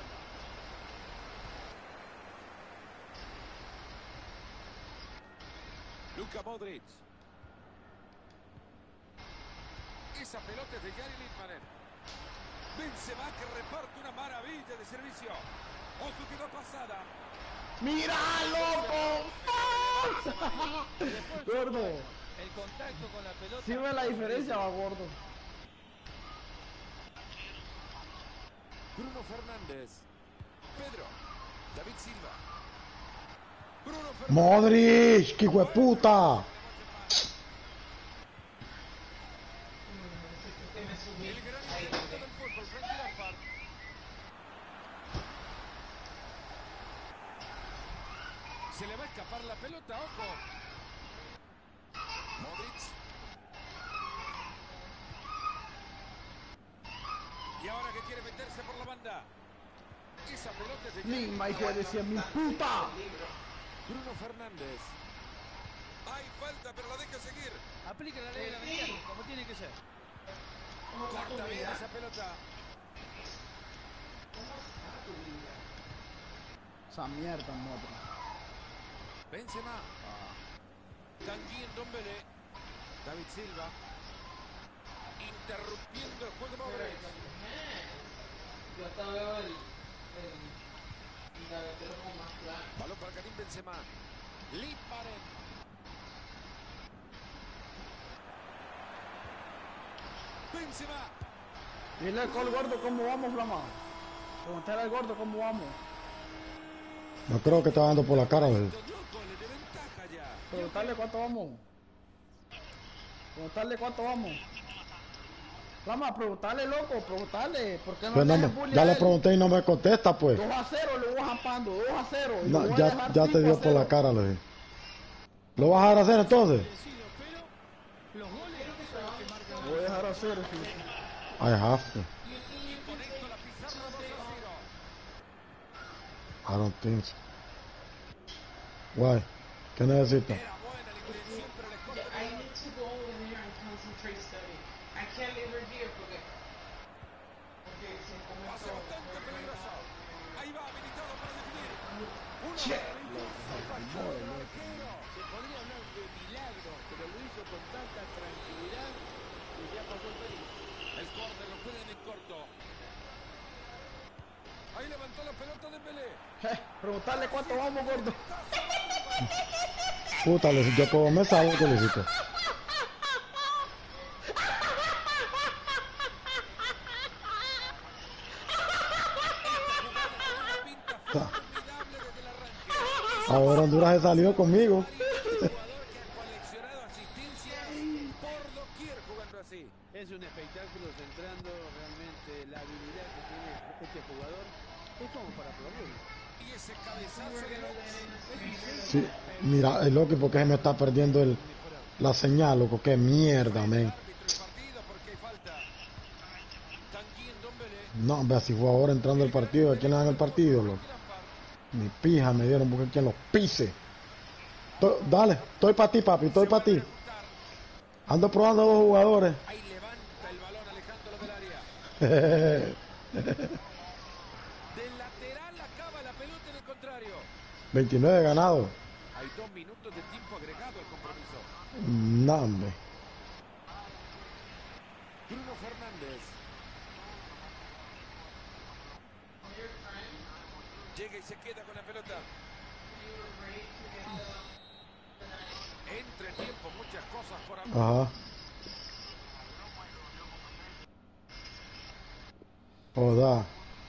Luka Modric. Esa pelota es de Gary Littmanen. Benzema que reparte una maravilla de servicio. O su última pasada. ¡Mira, loco! Gordo. El contacto con la pelota. Sí ve la diferencia, va, gordo. Bruno Fernández. Pedro. David Silva. Bruno Fernández. Modric, qué hijo de puta. El gran intento del fútbol, Frankie Lampard. Se le va a escapar la pelota, ojo. Modric. Y ahora que quiere meterse por la banda. Esa pelota es de Lima, hijo de 100.000 puta. Bruno Fernández. Hay falta, pero la deja seguir. Aplica la ley de la ventaja, como tiene que ser. Corta bien esa pelota. Esa mierda, moto. Benzema. Tanguy Ndombele. David Silva. Interrumpiendo el juego de Modric. Yo hasta veo el gavetero con más claro. Balón para Karim Benzema. Littmanen. Benzema. Dile al gordo cómo vamos, Flama. Preguntarle al gordo cómo vamos. No creo que está dando por la cara, güey. Dos goles de ventaja ya. Preguntarle cuánto vamos. Preguntarle cuánto vamos. Flama, preguntarle, loco, preguntarle. ¿Por qué no Pues le no dejes bullying ya a le él? pregunté y no me contesta, pues. 2-0, le voy jampando, 2-0. y No, lo voy a ya dejar te dio por la 5-0. cara, le dije. ¿Lo vas a dejar hacer entonces? Pero los goles son los que marcan. Lo voy a dejar hacer, sí. I have to. Y con esto la pizarra 2-0. I don't think so. Why? ¿Qué necesita? Era buena la intención, pero le corta. I need to go over there and concentrate study. I can't leave her here porque se come Pase todo. bastante peligroso. Ahí va, habilitado para definir. Che. Se podría hablar de milagro, pero lo hizo con tanta tranquilidad que ya pasó el peligro. El córner lo pueden en corto. Ahí levantó la pelota de Dembélé. Preguntarle cuánto vamos, gordo. Puta, yo como me salgo que le hiciste. Formidable desde el arranque. Ahora Honduras se salió conmigo. Un jugador que ha coleccionado asistencias por doquier jugando así. Es un espectáculo centrando realmente la habilidad que tiene este jugador. Es como para aplaudirlo. Y ese cabezazo de López. Sí, mira, el loco, porque se me está perdiendo la señal, loco. Qué mierda, men. Árbitro el partido porque hay falta. No, hombre, así fue ahora entrando el partido. ¿A quién le dan el partido, loco? Ni pija me dieron porque quien los pise. Dale, estoy para ti, papi, estoy para ti. Ando probando a dos jugadores. Ahí levanta el balón Alejandro del área. Del lateral acaba la pelota en el contrario. 29 ganados. Hay 2 minutos de tiempo agregado al compromiso. No, hombre. Bruno Fernández. Llega y se queda con la pelota. Entre tiempo, muchas cosas por ambos. Ajá. Joda.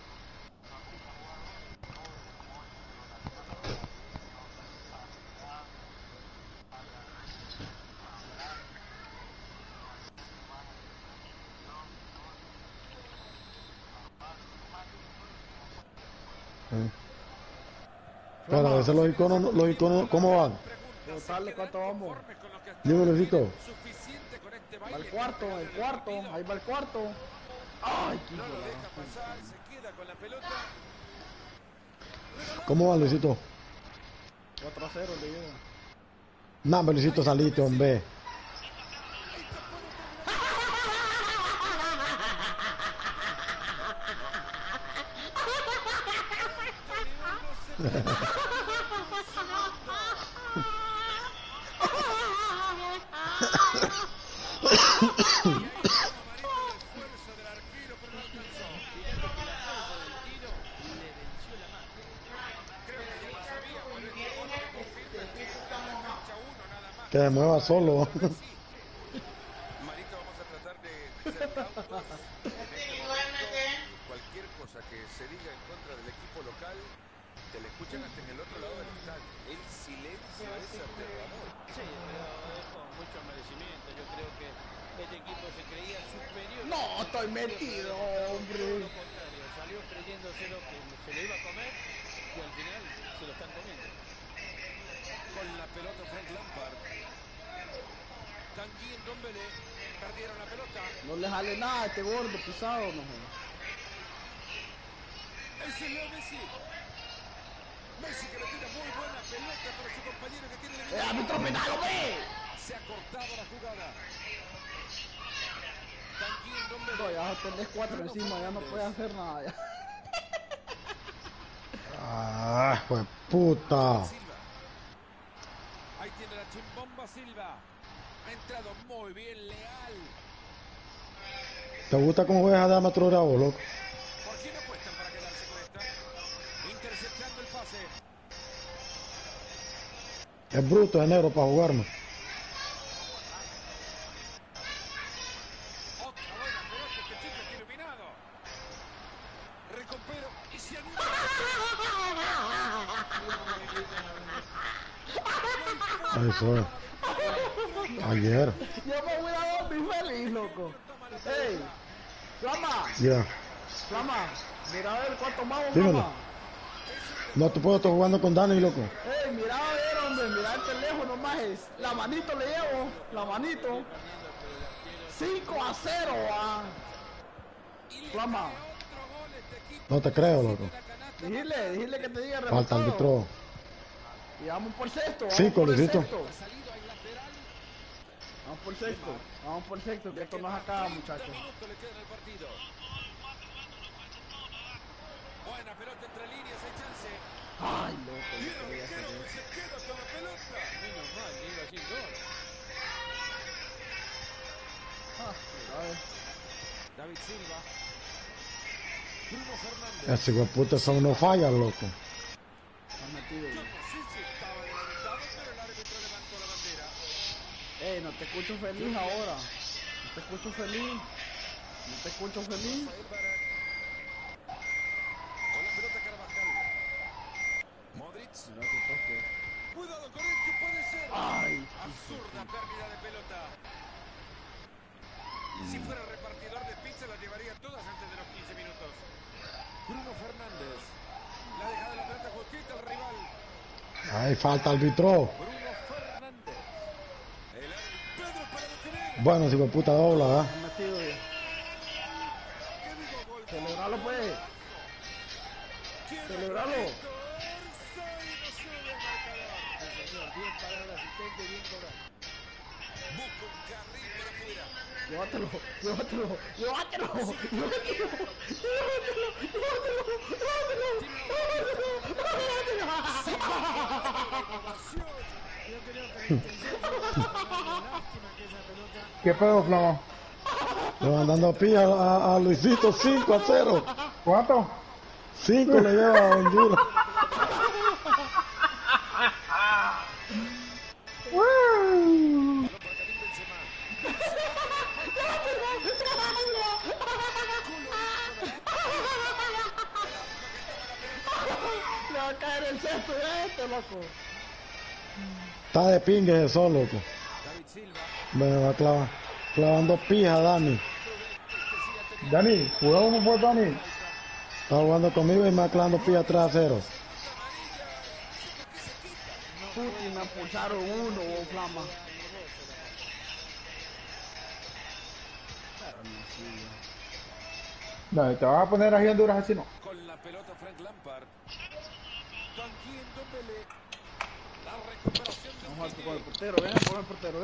Espera, a veces los iconos, ¿cómo van? Total, ¿cuánto vamos? Dime, Luisito. Suficiente con este Va baile. el cuarto, ahí va el cuarto. Ay, qué No lo hijo de deja pasar, se queda con la pelota. ¿Cómo van, Luisito? 4-0 le llevo. No, hombre, Luisito, salite, hombre. Que se mueva solo. Marito, vamos a tratar de ser cautos. Cualquier cosa que se diga en contra del equipo local, te la escuchan hasta en el otro lado del estadio. El silencio es aterrador. Sí, pero con mucho merecimiento. Yo creo que este equipo se creía superior. No, estoy metido, hombre. Todo lo contrario, salió creyéndose lo que se lo iba a comer y al final se lo están comiendo. Con la pelota Frank Lampard. Tanguy en Dombele. Perdieron la pelota. No le jale nada a este gordo pisado, no. Es el Leo Messi. Messi que le tira muy buena pelota para su compañero que tiene el ¡Árbitro penal, hombre! Se ha cortado la jugada. Tanguy en Dombele. No, ya tenés 4 encima, ya no puedes hacer nada. Ya. Ah, pues puta. Silva. Ahí tiene la chimbomba Silva. Ha entrado muy bien, Leal. ¿Te gusta cómo juegas a Damatro Bravo, loco? ¿Por qué no apuestan para quedarse con esta? Interceptando el pase. Es bruto, es negro para jugarme. Otra buena pelota, este chico está iluminado. Recupero y se anula. Eso es. Ayer. Yo me voy a dormir feliz, loco. ¡Ey! ¡Flama! Ya. ¡Flama! Mira a ver cuánto más, Dímelo. Flama. No te puedo estar jugando con Dani, loco. ¡Ey! Mira a ver, hombre, mira el teléfono más es. La manito le llevo, la manito. 5-0, ah. Flama. No te creo, loco. Dile que te diga Falta resultado. árbitro. Y vamos por sexto. Vamos Cinco, por el Luisito. sexto. Vamos por sexto. Vamos por sexto, que esto no es acá, muchachos. Minutos le quedan al partido. Buena pelota entre líneas, hay chance. Ay, loco, Y no el quería hacer arquero eso. se queda con la pelota. Menos mal, que iba sin gol. A ver. David Silva. Bruno Fernández. Ese hijo de puta, eso no falla, loco. Está metido. Yo no sé si estaba adelantado, pero el árbitro levantó la bandera. No te escucho feliz ahora. No te escucho feliz. No te escucho feliz. Rafael Barak. Con la pelota Carvajal. Modric. Mira tu toque. Cuidado con él, que puede ser. Ay, Absurda pérdida de pelota. Si fuera repartidor de pizza, las llevaría todas antes de los 15 minutos. Bruno Fernández. La deja de la pelota justita al rival. Ay, falta árbitro. Bruno Fernández. El árbitro Pedro para detener. Bueno, ese hijo de puta dobla, ¿verdad? está metido ya. ¿Qué digo, gol? Celebralo Celebralo. Bien parado el asistente, bien cobrado. Busca un carril por afuera. Llévatelo. Yo creo que la intención fue lástima que esa pelota. ¿Qué pedo, Flama? Le van dando pilla a Luisito 5-0. ¿Cuánto? 5 le lleva a Honduras. Le va a caer el cesto de este, loco. Está de pingue eso, loco. David Silva. Me va clavando pija, Dani. Dani, ¿jugamos por Dani? Está jugando conmigo y me va clavando pija 3-0. Puti, me pulsaron uno, vos, Flama. No, te vas a poner ahí Honduras así, no. Con la pelota Frank Lampard. Banquín Dombele. La recuperación de Vamos con el portero, vengan con el portero,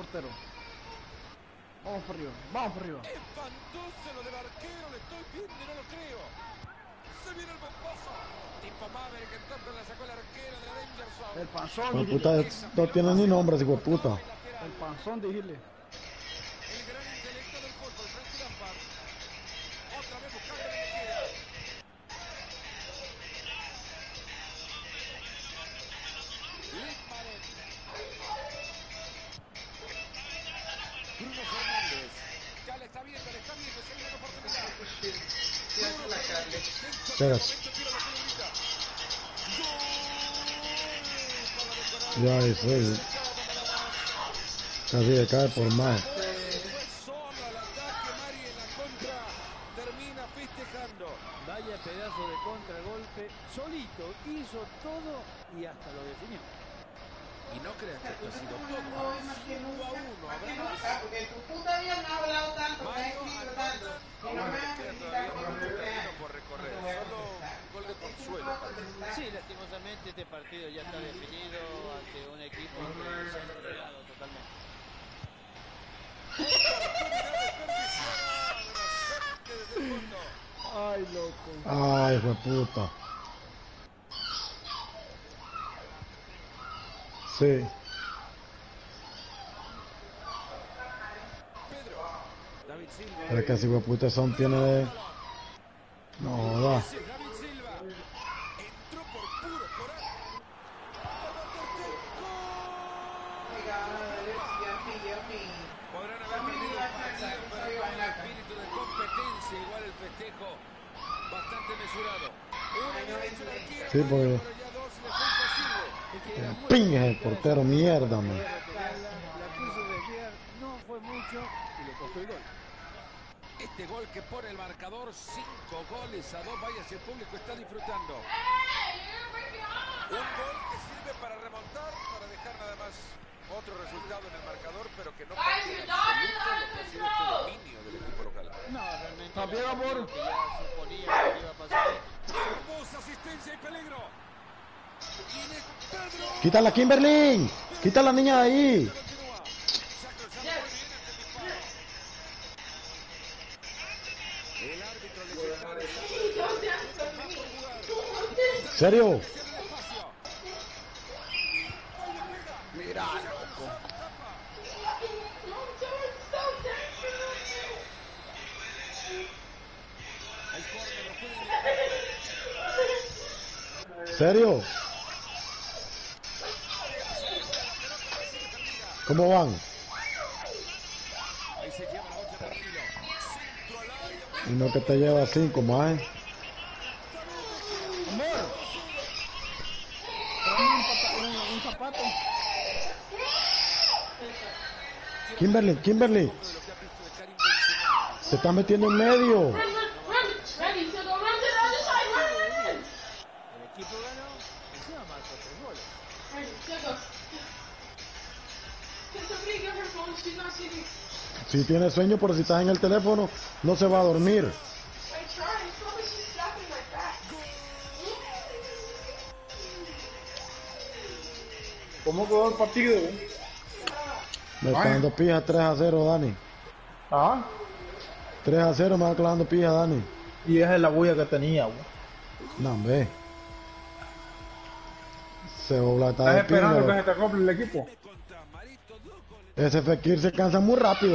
Vamos por arriba. Espantoso lo del arquero, le estoy viendo y no lo creo. Se viene el bombazo. Tipo Maverick, entonces la sacó el arquero de la Danger Zone. El panzón, La dijile. puta no tiene ni nombre, hijo de puta. El panzón, dijile. El gran intelecto del fútbol, Frank Lampard. Otra vez buscando la queda. Littmanen. Bruno Fernández. Ya le está viendo, se viene la oportunidad. ¿Qué hace la Carly? Espérate. Ya eso. Casi le cae por más. Solo al ataque, Mari en la contra. Termina festejando. Vaya pedazo de contragolpe. Solito hizo todo y hasta lo definió. Y no crean que esto ha sido todo. No, imagino, porque tu puta vida me ha hablado tanto, me has escrito tanto, y no me has felicitado por tu cumpleaños. Por recorrer, solo un gol de consuelo. Sí, lastimosamente este partido ya está definido ante un equipo que se ha entregado totalmente. Ay, loco. Ay, hijo de puta. Sí. David Silva. Pero es que si hijo de puta son tiene de... No, da. David Silva. Entró por puro coraje. Podrán haber perdido el partido, pero con el espíritu de competencia, igual el festejo bastante mesurado. Uno había hecho la arquero, Sí, porque... pero ya dos le fue imposible. Pingue el portero, mierda, man. La quiso desviar, no fue mucho y le costó el gol. Este gol que pone el marcador, 5 goles a 2, vaya si el público está disfrutando. Un gol que sirve para remontar, para dejar nada más otro resultado en el marcador, pero que no cambia en absoluto lo que ha sido este dominio del equipo local. No, realmente. También, amor. Que ya suponía que iba a pasar. Hermosa asistencia y peligro. Viene Pedro. Quítala, Kimberly. Quita a la niña de ahí. Continúa. Saca el salto muy bien ante el disparo. El árbitro le señala. ¿Serio? Mira, loco. Hay córner, lo pueden evitar. ¿Serio? ¿Cómo van? Ahí se lleva la bolsa tranquilo. Centro al área. Y no que te lleva 5 más. Amor. Tráeme un zapato. Kimberly, Kimberly. Se está metiendo en medio. El equipo ganó, encima marcó 3 goles. Si tiene sueño, pero si estás en el teléfono, no se va a dormir. ¿Cómo quedó el partido? Me está dando pija 3-0, Dani. Ah, 3-0 me va clavando pija, Dani. y esa es la bulla que tenía, güey. No, ve. Se dobla, está ¿Estás de esperando pinga, que se te acople el equipo? ese Fekir se cansa muy rápido.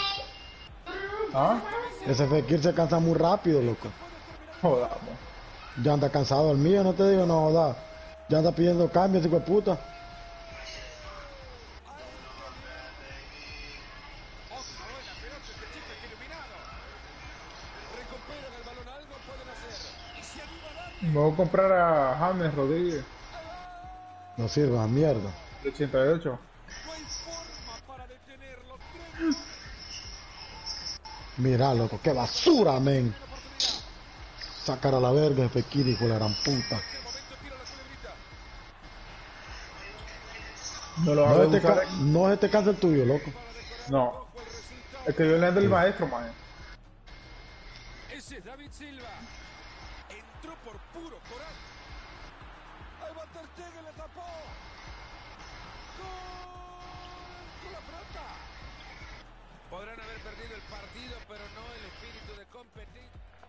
¿Ah? Ese Fekir se cansa muy rápido, loco. Joda, güey. Ya anda cansado el mío, no te digo, no joda. Ya anda pidiendo cambios, hijo de puta. Me voy a comprar a James Rodríguez, No sirve a mierda. de 88. Mira, loco, qué basura, men. Sacar a la verga, Fekir, hijo de la gran puta. No lo hago usar. No se te cansa el tuyo, loco. No. Es que yo le ando el maestro, man. Ese es David Silva. Entró por puro coraje. Ahí va Ter Stegen, le tapó. ¡Gol! Con la pelota. Podrán haber perdido el partido, pero no el espíritu de competir.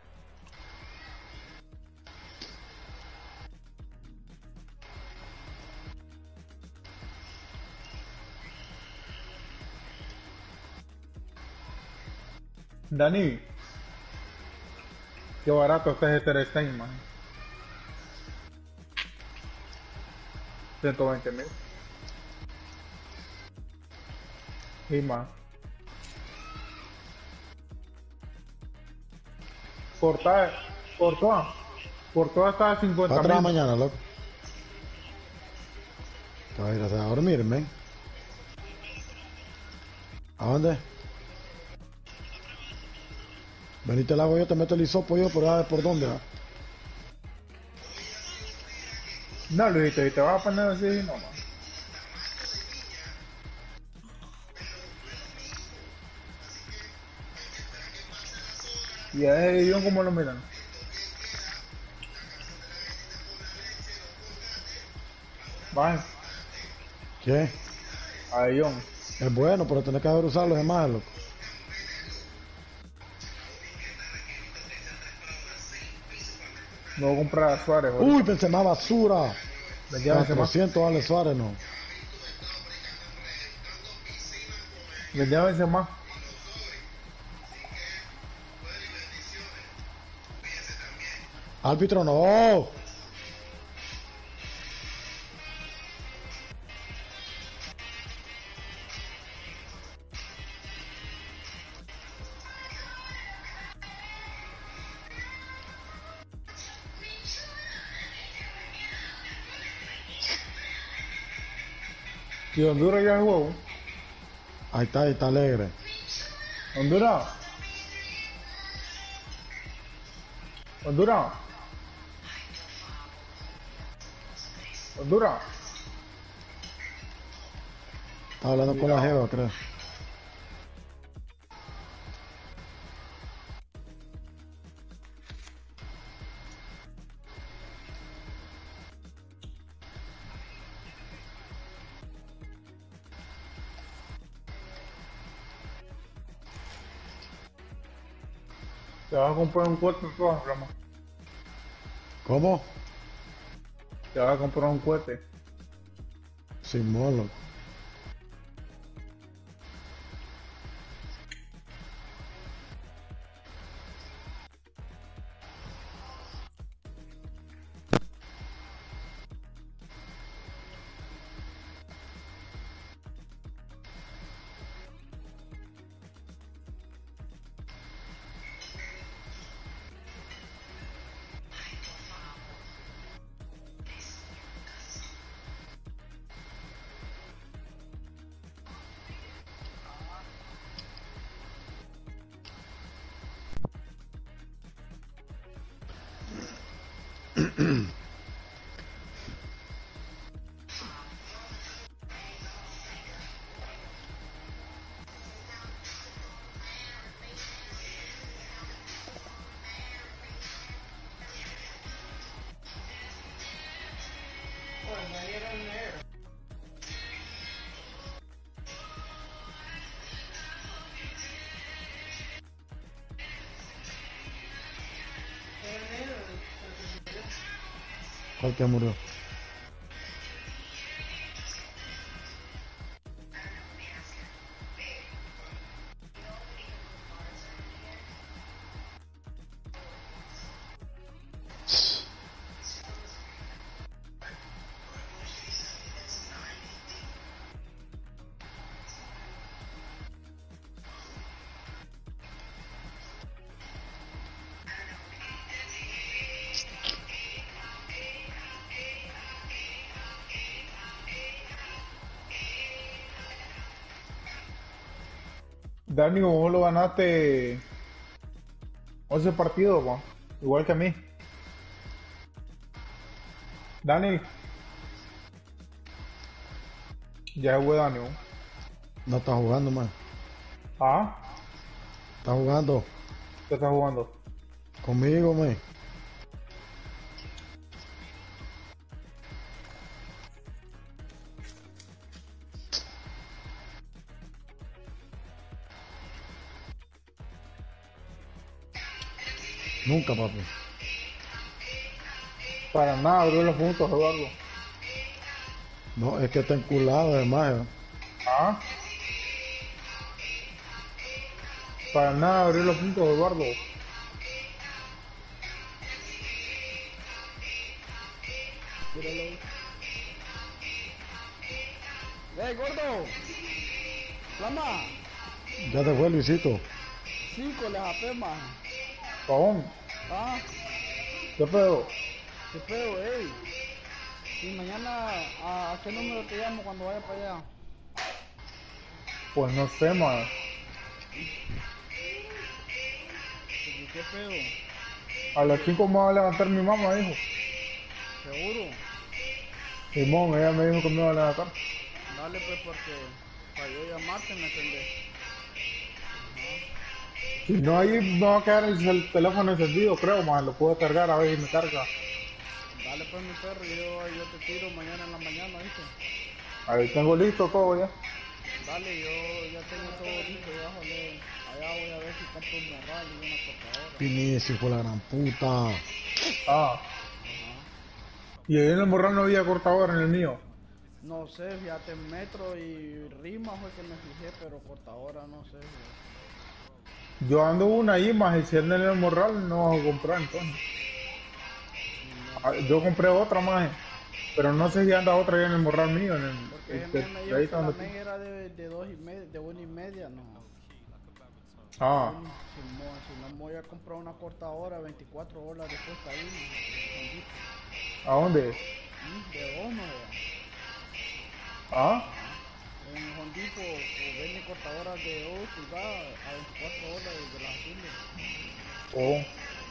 Dani. Qué barato este es Ter Stegen, man. 120.000. Y más. Courtois está a 50.000. Va a trabajar mañana, loco. Te vas a ir a dormir, men. ¿A dónde? Venite, la hago yo, te meto el hisopo yo, pero a ver por dónde, ¿ah? No, Luisito, y te vas a poner así, no, man. Y a ese guión, ¿cómo lo miran? Vaya, ¿Qué? a guión. Es bueno, pero tenés que saber usar los demás, loco. Me voy a comprar a Suárez, ahorita. Uy, pensé más basura. Vendía Benzema. 400 vale Suárez, no. Vendía Benzema. Árbitro, no. Y Honduras ya jugó. Ahí está alegre. Honduras. Honduras. Honduras. Está hablando con la jeva, creo. Te vas a comprar un cohete en todas, Rama. ¿Cómo? Te vas a comprar un cohete. Simón, loco. ¿Cuál que murió? Dani, vos lo ganaste 11 partidos, po. Igual que a mí. Dani. Ya jugué Dani, po. No está jugando, man. ¿Ah? Está jugando ¿Qué estás jugando? conmigo, man. Nunca, papi. Para nada, abrió los puntos, Eduardo. No, es que está enculado, además. ¿Ah? Para nada, abrió los puntos, Eduardo. Míralo. ¡Ey, gordo! ¡Flama! Ya te fue, Luisito. 5 le japé, más. Pavón, Ah, ¿qué pedo? qué pedo, ey. Y mañana, ¿a qué número te llamo cuando vaya para allá? Pues no sé, man. ¿Y qué pedo? A las 5 me va a levantar mi mamá, dijo. ¿Seguro? Simón, ella me dijo que me iba a levantar. Dale, pues, porque para yo llamarte, ¿me entendés? Si no, ahí me va a quedar el teléfono encendido, creo, man. Lo puedo cargar a ver si me carga. Dale, pues, mi perro, yo te tiro mañana en la mañana, ¿viste? Ahí tengo listo todo ya. Dale, yo ya tengo todo listo, ya, joder. Allá voy a ver si compro un morral y una cortadora. Pinicio, hijo de la gran puta. Ah. Y ahí en el morral no había cortadora en el mío. No sé, fíjate, metro y rima fue que me fijé, pero cortadora no sé. Fíjate. Yo ando una ahí, más y si anda en el morral no vas a comprar entonces. Ah, yo compré otra más, pero no sé si anda otra ahí en el morral mío. En el, Porque me dijo ahí que está la donde- men era de 2,5, de 1,5, no. Ah, Si no me voy a comprar una cortadora, 24 dólares cuesta ahí, ¿a dónde? de 2 no. Ah, En Hondipo venden cortadoras de 2 pulgadas a 24 dólares de las azules. oh.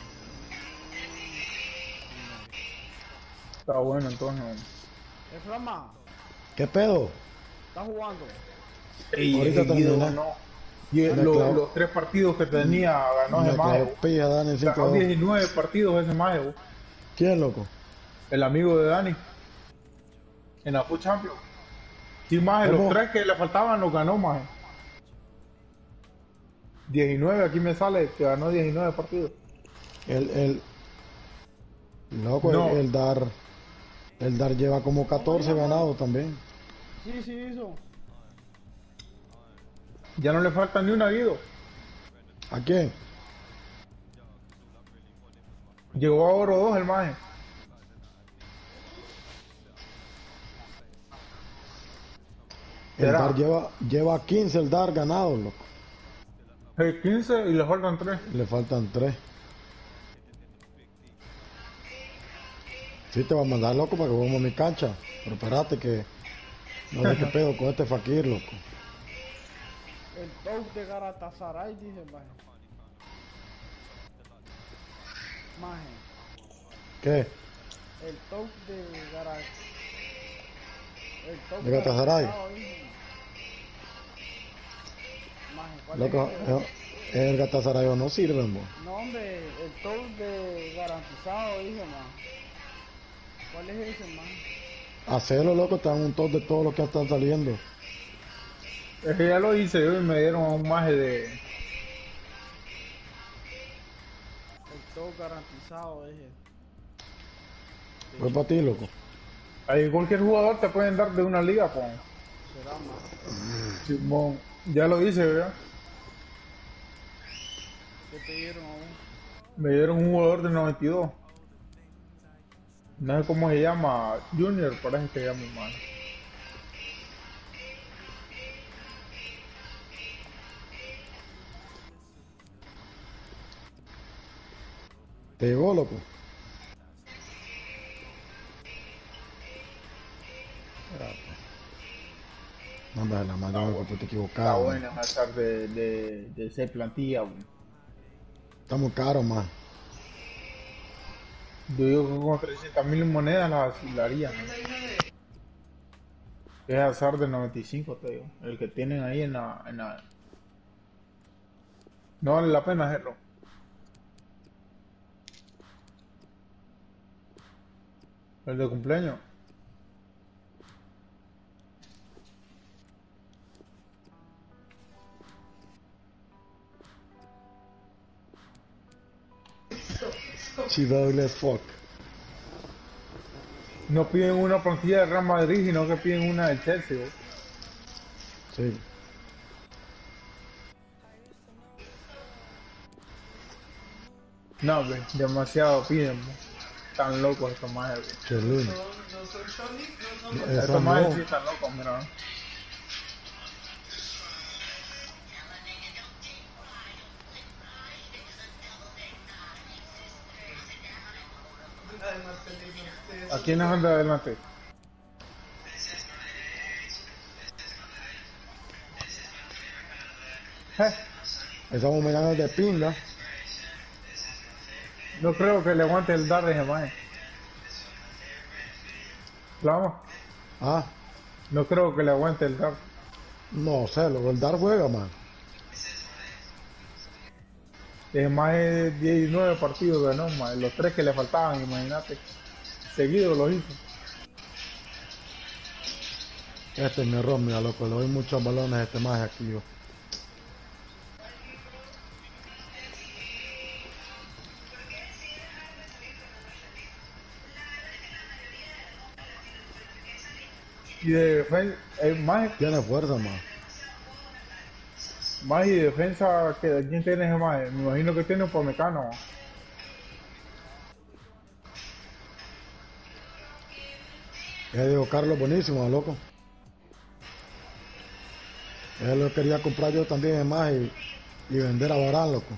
Está bueno entonces. Flama, ¿Qué pedo? ¿estás jugando? Ey, Ahorita Guido terminé. ganó. Y Me clavó. los 3 partidos que tenía ganó Me ese clavó maje. pilla, Dani, Ganó 5-2. 19 partidos ese maje, bo. ¿Quién, loco? El amigo de Dani. En la Food Champions. Sí, maje, ¿Cómo? los 3 que le faltaban los ganó, maje. 19, aquí me sale que ganó 19 partidos. Loco, No. el Dar lleva como 14 ganados también. Sí, hizo. Ya no le falta ni una, Guido. ¿A quién? Llegó a oro 2 el maje. El ¿Será? Dar lleva 15 el Dar ganados, loco. El 15 y le faltan 3. Le faltan 3. Sí, te va a mandar, loco, para que vamos a mi cancha. Pero espérate que no sé qué pedo con este fakir, loco. El top de Galatasaray, dice maje. Maje, ¿Qué? el top de Galatasaray. El top ¿De Galatasaray? dice. Maje, ¿cuál Loco, es ese? el Galatasaray no sirve, mo. No, hombre, el top de garantizado, dije, man. ¿Cuál es ese, man? Hacerlo, loco, está en un top de todo lo que están saliendo. Es que ya lo hice yo y me dieron un maje de... El top garantizado, dije. Sí. Voy para ti, loco. Ahí cualquier jugador te pueden dar de una liga con Será más. Simón. Ya lo hice, ¿verdad? ¿Qué te dieron aún? Me dieron un jugador de 92. No sé cómo se llama, Junior, parece que se llama, hermano. Te llegó, loco. No, hombre, la madre, loco, pues te Está equivocado. bueno estar de ser plantilla, güey. Está muy caro, más. Yo digo que con 300.000 monedas las asilarían, ¿no? Es azar de 95, te digo. El que tienen ahí en la... No vale la pena hacerlo. El de cumpleaños. Chivable as fuck. No piden una plantilla de Real Madrid, sino que piden una del Chelsea, güey. Sí. No, güey, demasiado piden, güey. Están locos estos majes, güey. Qué lindo. No son Sonic, no son... Eso Estos majes no. sí están locos, mira. Además, peligro. ¿A quiénes anda adelante? Estamos mirando de pinga. No creo que le aguante el dar de ese maje. Vamos. Ah, No creo que le aguante el dar. no sé, loco, el Dar juega, man. Ese maje 19 partidos ganó, maje. Los 3 que le faltaban, imagínate. Seguido los hizo. Este es mi error, mira, loco, le doy muchos balones a este maje aquí, yo. Y de defensa, Tiene fuerza, man. más y defensa, ¿quién tiene ese maje? Me imagino que tiene un Pomecano. Ya digo, Carlos, buenísimo, loco. Él lo quería comprar yo también más y vender a Barán, loco.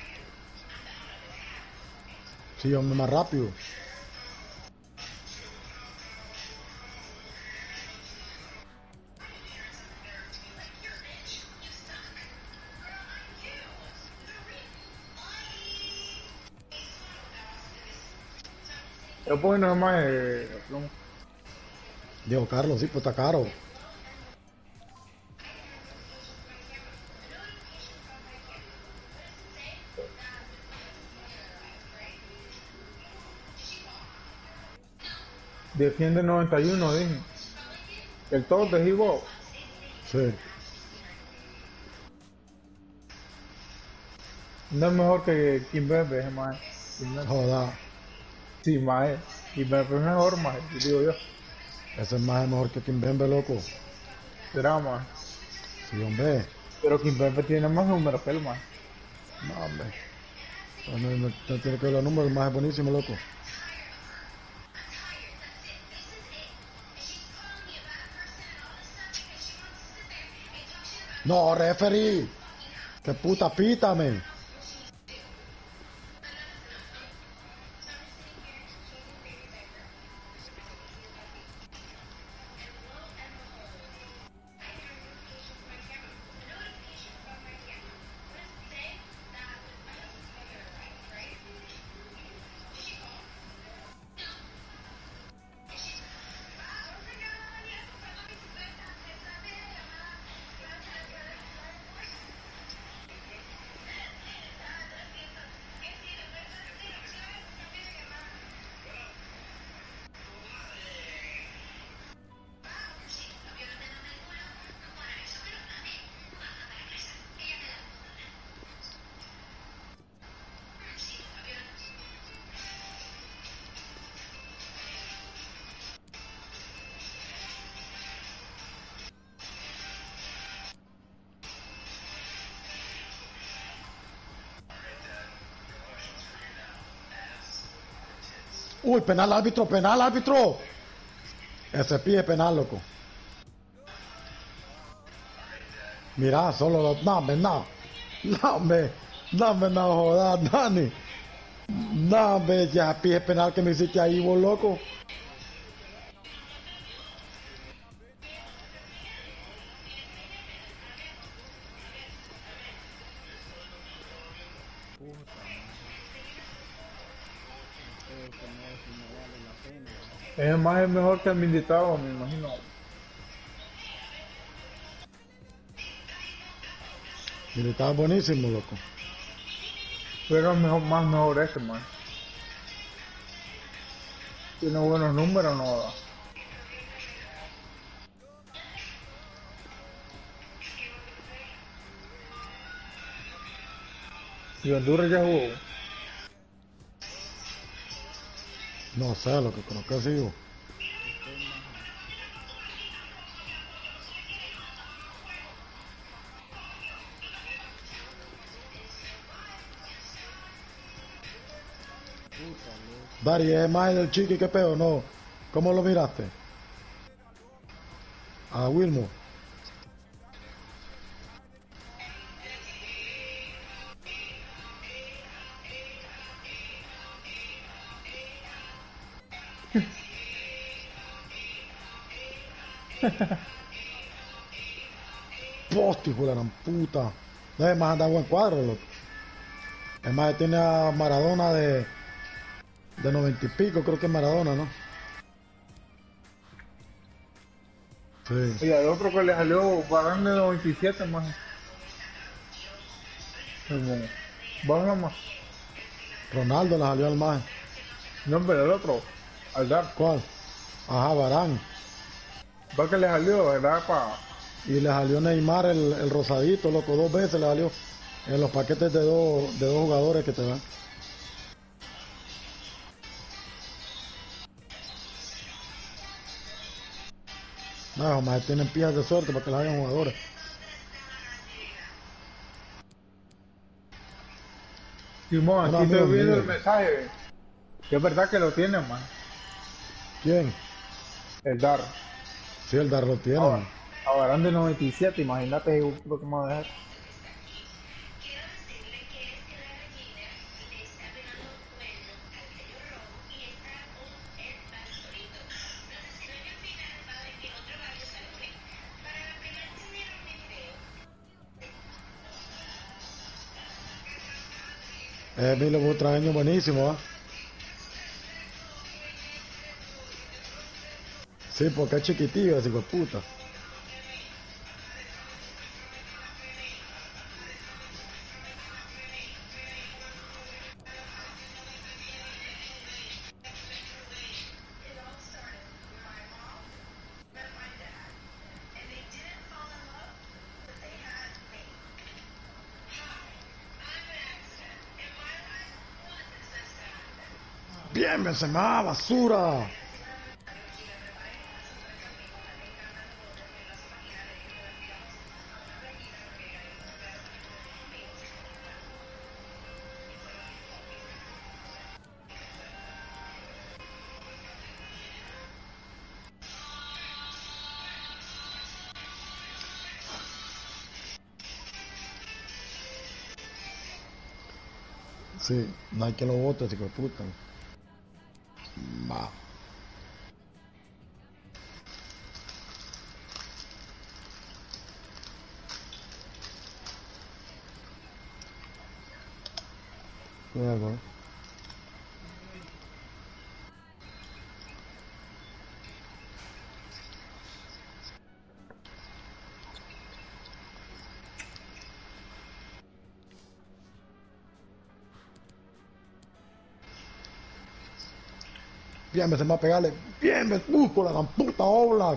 Sí, hombre, más rápido. Yo pongo ese maje, Digo, Carlos, sí, pues está caro. defiende 91, dije. El todo de Hibo. Sí. No es mejor que Kimpembe, ese maje. Kimpembe. Joda. Sí, maje. Kimpembe es mejor, maje, digo yo. Ese es más mejor que Kimpembe, loco. Será, maje. Sí, hombre. Pero Kimpembe tiene más números que el maje. No, hombre. No tiene que ver los números, el más es buenísimo, loco. No, referee. Que puta, pítame. Uy, penal árbitro, penal árbitro. Ese pie penal, loco. Mira, solo los... No, hombre, no. No, hombre. No, hombre, no jodas, Dani. No, hombre, ya pie penal que me hiciste ahí, vos, loco. Puta madre. Creo que no, si no vale la pena. Es más, es mejor que el militado, me imagino. Militar buenísimo, loco. Pero mejor, más mejor este, man. Tiene buenos números, no da. Y Honduras ya jugó. No sé, lo que creo que sigo. Dari, ¿es más del chiqui que peo? No. ¿Cómo lo miraste? A Wilmo. Poste, hijo de la gran puta. No es más, anda buen cuadro, loco. Es más, tiene a Maradona de 90 y pico, creo que es Maradona, ¿no? Sí. Y al otro que le salió Barán de 97 más. Baja más. Ronaldo le salió al más. No, pero el otro, al dar. ¿Cuál? Ajá, Varane. Va que le salió, ¿verdad? Y le salió Neymar el rosadito, loco, 2 veces le salió en los paquetes de dos jugadores que te dan. No, más tienen piezas de suerte para que las hagan jugadores. Simón, Un aquí amigo estoy viendo mío. el mensaje. Que es verdad que lo tiene, man. ¿Quién? El dar. Sí, el Dar lo tiene. A Barán de 97, imagínate lo que me va a dejar. Emilio Butragueño buenísimo, ¿ah? Sí, porque es chiquitillo, ese hijo de puta. Bien, Benzema, basura. Sí, no hay que lo vote, ese hijo de puta. Va. Luego. Bien, Benzema a pegarle. Bien, por la gran puta Oblak.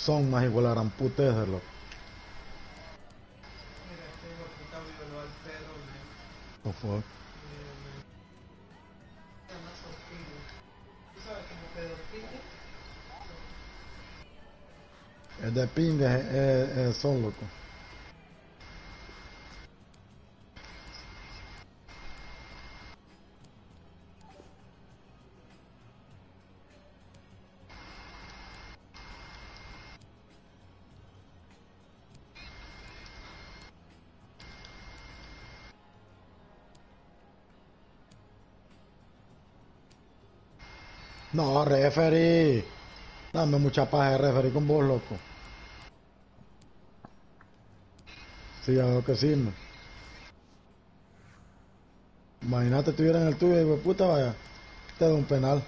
son más igual a la gran puta ese, loco. Mira, este hijo de puta violó al Pedro, ¿Qué fue? se llama Sofía. ¿Tú sabes cómo Pedro Pille? Es de pingue, son, loco. No, referee. Dame mucha paja de referee con vos, loco. Sí, ya veo que sí, man. Imagínate estuviera en el tuyo y de puta, vaya. Te da un penal.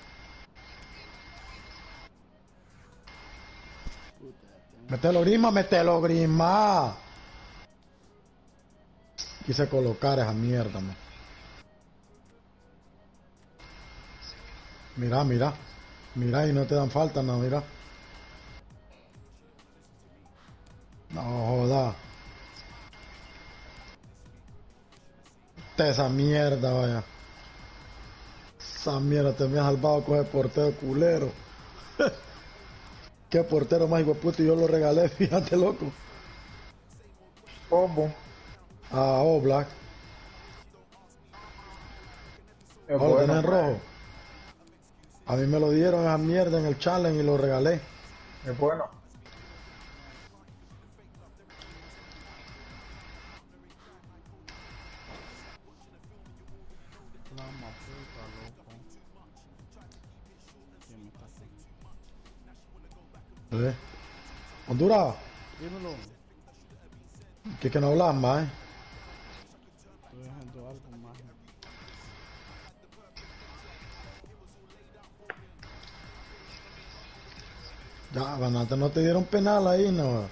Mételo grima, mételo grima. Quise colocar esa mierda, man. Mira, mira. Mira y no te dan falta, no, mira. No joda. Esa mierda, vaya. Esa mierda te me ha salvado con el portero culero. Qué portero más hijo de puta y yo lo regalé, fíjate, loco. ¿Cómo? Ah, Black. Es Ahora bueno, tenés en pues. rojo. A mí me lo dieron esa mierda en el challenge y lo regalé. Es bueno. Flama puta, loco. ¿Quién me está haciendo? Honduras, Dímelo. que no hablas más, Estoy dejando algo más. Ya, Banate, no te dieron penal ahí, no.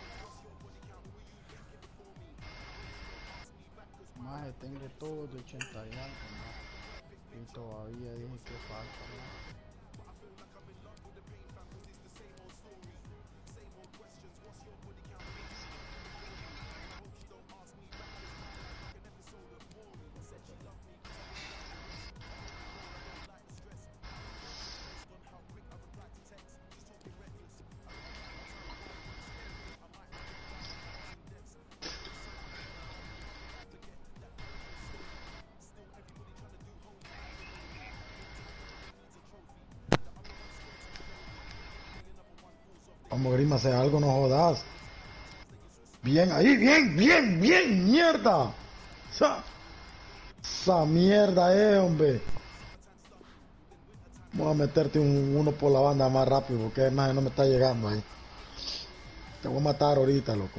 Más tengo todo de 80 y algo, más. Y todavía dije que falta, más. Vamos, Grima, hacer algo, no jodas. Bien, ahí, bien, bien, bien, mierda. Esa mierda, hombre. Voy a meterte uno por la banda más rápido porque además no me está llegando ahí. Te voy a matar ahorita, loco.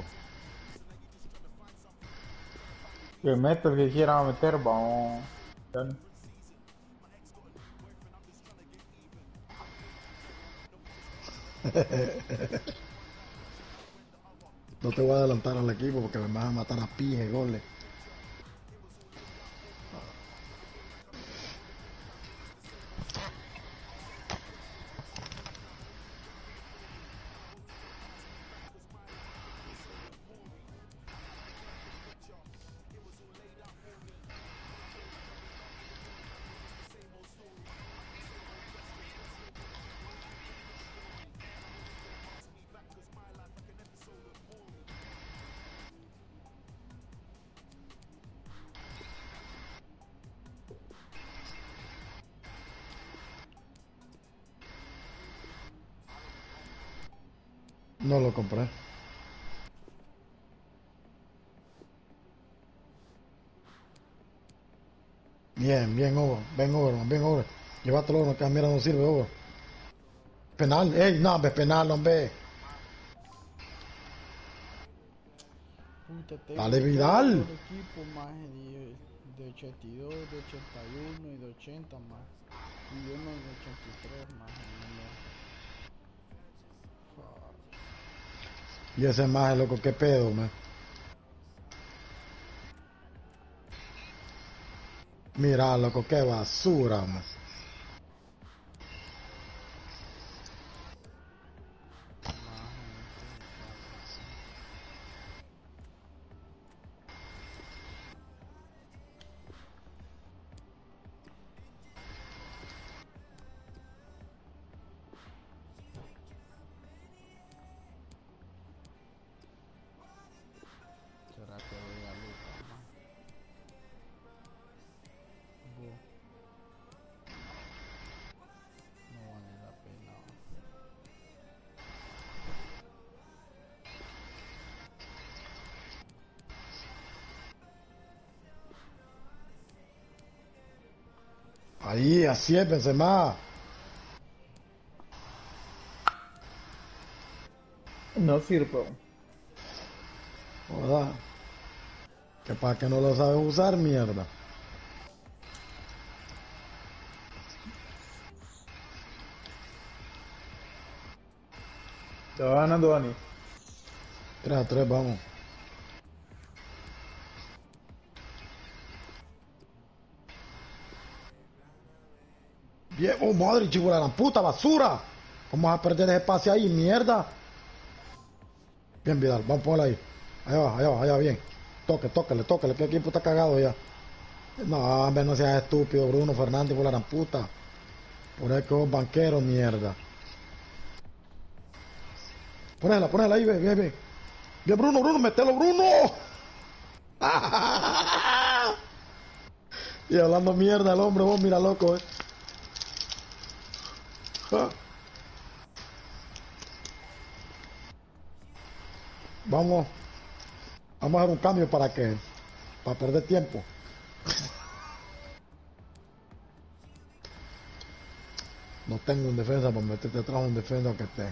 Que meta el que quiera meter, vamos. Dale. No te voy a adelantar al equipo porque me vas a matar a pije, goles. No lo compré. Bien, bien, Over. Ven, Over, bien, Over. Llévatelo, no queda mira, no sirve, Over. Penal, ey, no, hombre, penal, hombre. Puta, tengo Dale, Vidal. todo el equipo más de 82, de 81 y de 80 más. Y uno de 83 más. Y ese más loco, qué pedo, man. Mira, loco, qué basura, man. Ahí, así es, Benzema. No sirve. Joda. Que para que no lo sabes usar, mierda. Te va ganando Dani. 3-3, vamos. Bien, oh madre, chico, la puta basura. Vamos a perder ese espacio ahí, mierda. Bien, Vidal, vamos a ponerla ahí. Allá va, bien. Tóquele, que el equipo está cagado ya. No, hombre, no seas estúpido, Bruno Fernández, por la gran puta. Por ahí que vos banquero, mierda. Ponela ahí, ve. Bien, Bruno, metelo, Bruno. Y hablando mierda el hombre, vos mira loco, Vamos a hacer un cambio para perder tiempo. No tengo un defensa para meterte atrás un defensa que esté.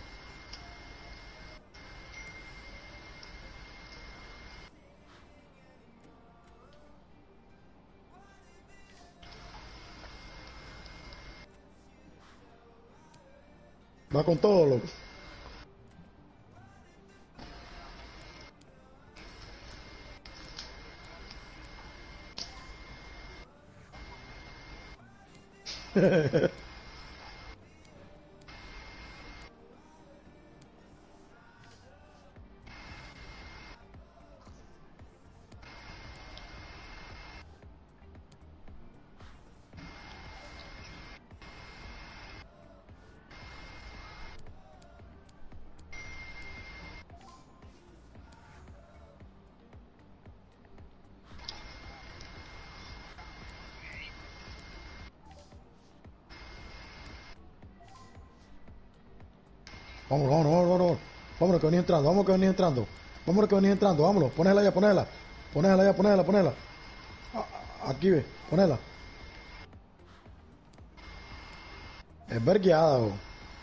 Va con todo, loco. Vámonos que venía entrando, vámonos, ponela allá. Aquí ve, ponela. Es vergueada, bro.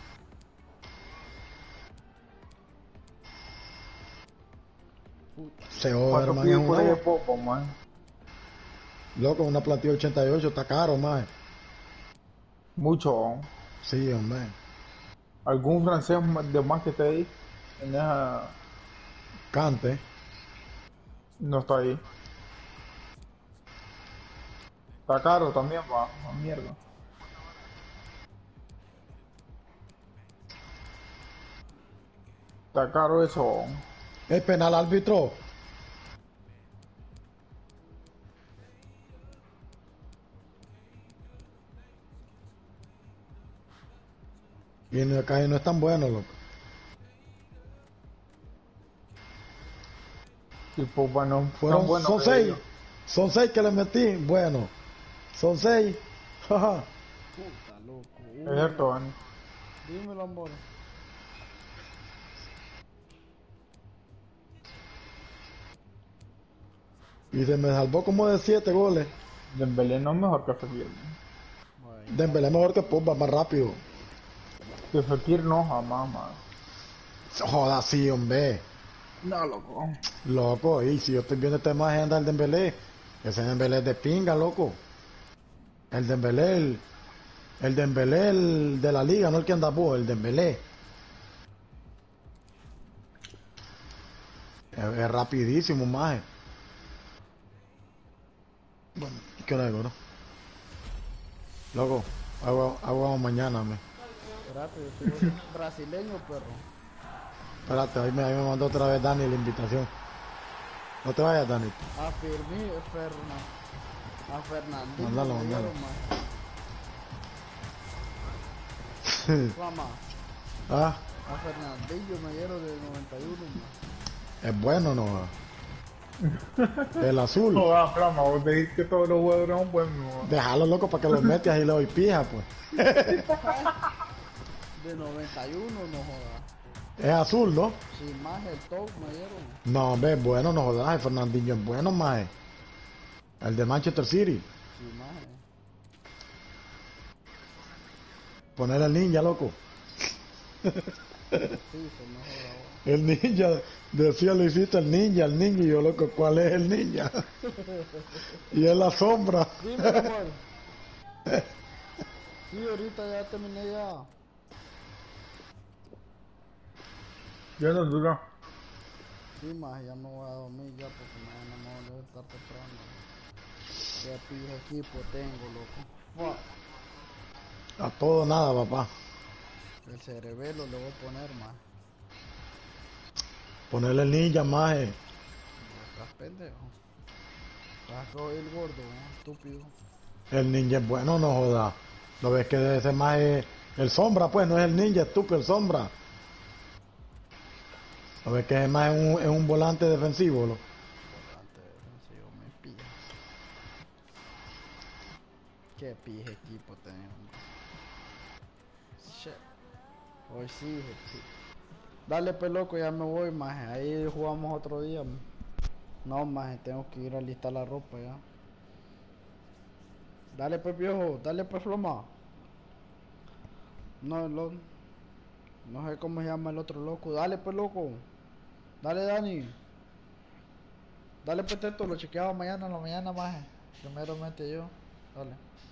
Se joder, man, es un poco, man. Loco, una plantilla 88 está caro, man. Mucho. Sí, hombre. ¿Algún francés de más que esté ahí? En esa... Cante. No está ahí. Está caro también, va. Mierda. Está caro eso. El penal árbitro. Y en el calle no es tan bueno, loco. Y pues bueno, Fueron, bueno son 6. Son 6 que le metí. Bueno. Son 6. Jaja. Puta, loco. Es cierto, Dani. Dímelo, amor. Y se me salvó como de 7 goles. Dembélé no es mejor que Fekir. Dembélé mejor que Pogba, más rápido. Que Fekir no, jamás, man. Joda, sí, hombre. No, loco. Loco, y si yo estoy viendo esta imagen del Dembélé, ese Dembélé es de pinga, loco. El Dembélé, el Dembélé el de la liga, no el que anda vos, el Dembélé. Es rapidísimo, maje. Bueno, ¿qué hora es, bro? Loco, hago mañana, me. Espérate, yo soy brasileño, perro. Espérate, ahí me mandó otra vez Dani la invitación. No te vayas, Dani. A Fernandinho. Mándalo. Mamá. Ah, A Fernandinho me dieron del 91, man. es bueno, ¿no? El azul. No da flama, vos decís que todos los jugadores son buenos. Déjalo, loco, para que los metas y le doy pija, pues. De 91, no jodas. Es azul, ¿no? Sí, más el top me dieron. No, hombre, es bueno, no jodas. El Fernandinho es bueno, maje. El de Manchester City. Sí, más. Poner el ninja, loco. Sí, se me joda. El ninja, decía Luisito, el ninja, y yo, loco, ¿cuál es el ninja? Y es la sombra. Dime, amor. Sí, ahorita ya terminé ya. Ya no dura. Sí, más, ya me voy a dormir ya porque mañana me voy a levantar temprano. Qué pija equipo tengo, loco. Fuck. A todo nada, papá. El cerebelo le voy a poner más. Ponerle el ninja, maje. Estás pendejo. Vas a coger el gordo, ¿no? Estúpido. El ninja es bueno, no joda. ¿No ves que ese maje, el sombra, pues, no es el ninja, estúpido, el sombra? ¿No ves que ese maje es un volante defensivo, lo? Volante defensivo, me pilla. Qué pija equipo tengo. Shit. Hoy sí, jefe. Dale, pues, loco, ya me voy, maje. Ahí jugamos otro día. No, maje, tengo que ir a alistar la ropa ya. Dale, pues, viejo. Dale, pues, Floma. No, no sé cómo se llama el otro loco. Dale, pues, loco. Dale, Dani. Dale, pues, Teto. Lo chequeaba mañana en la mañana, maje. Primeramente yo. Dale.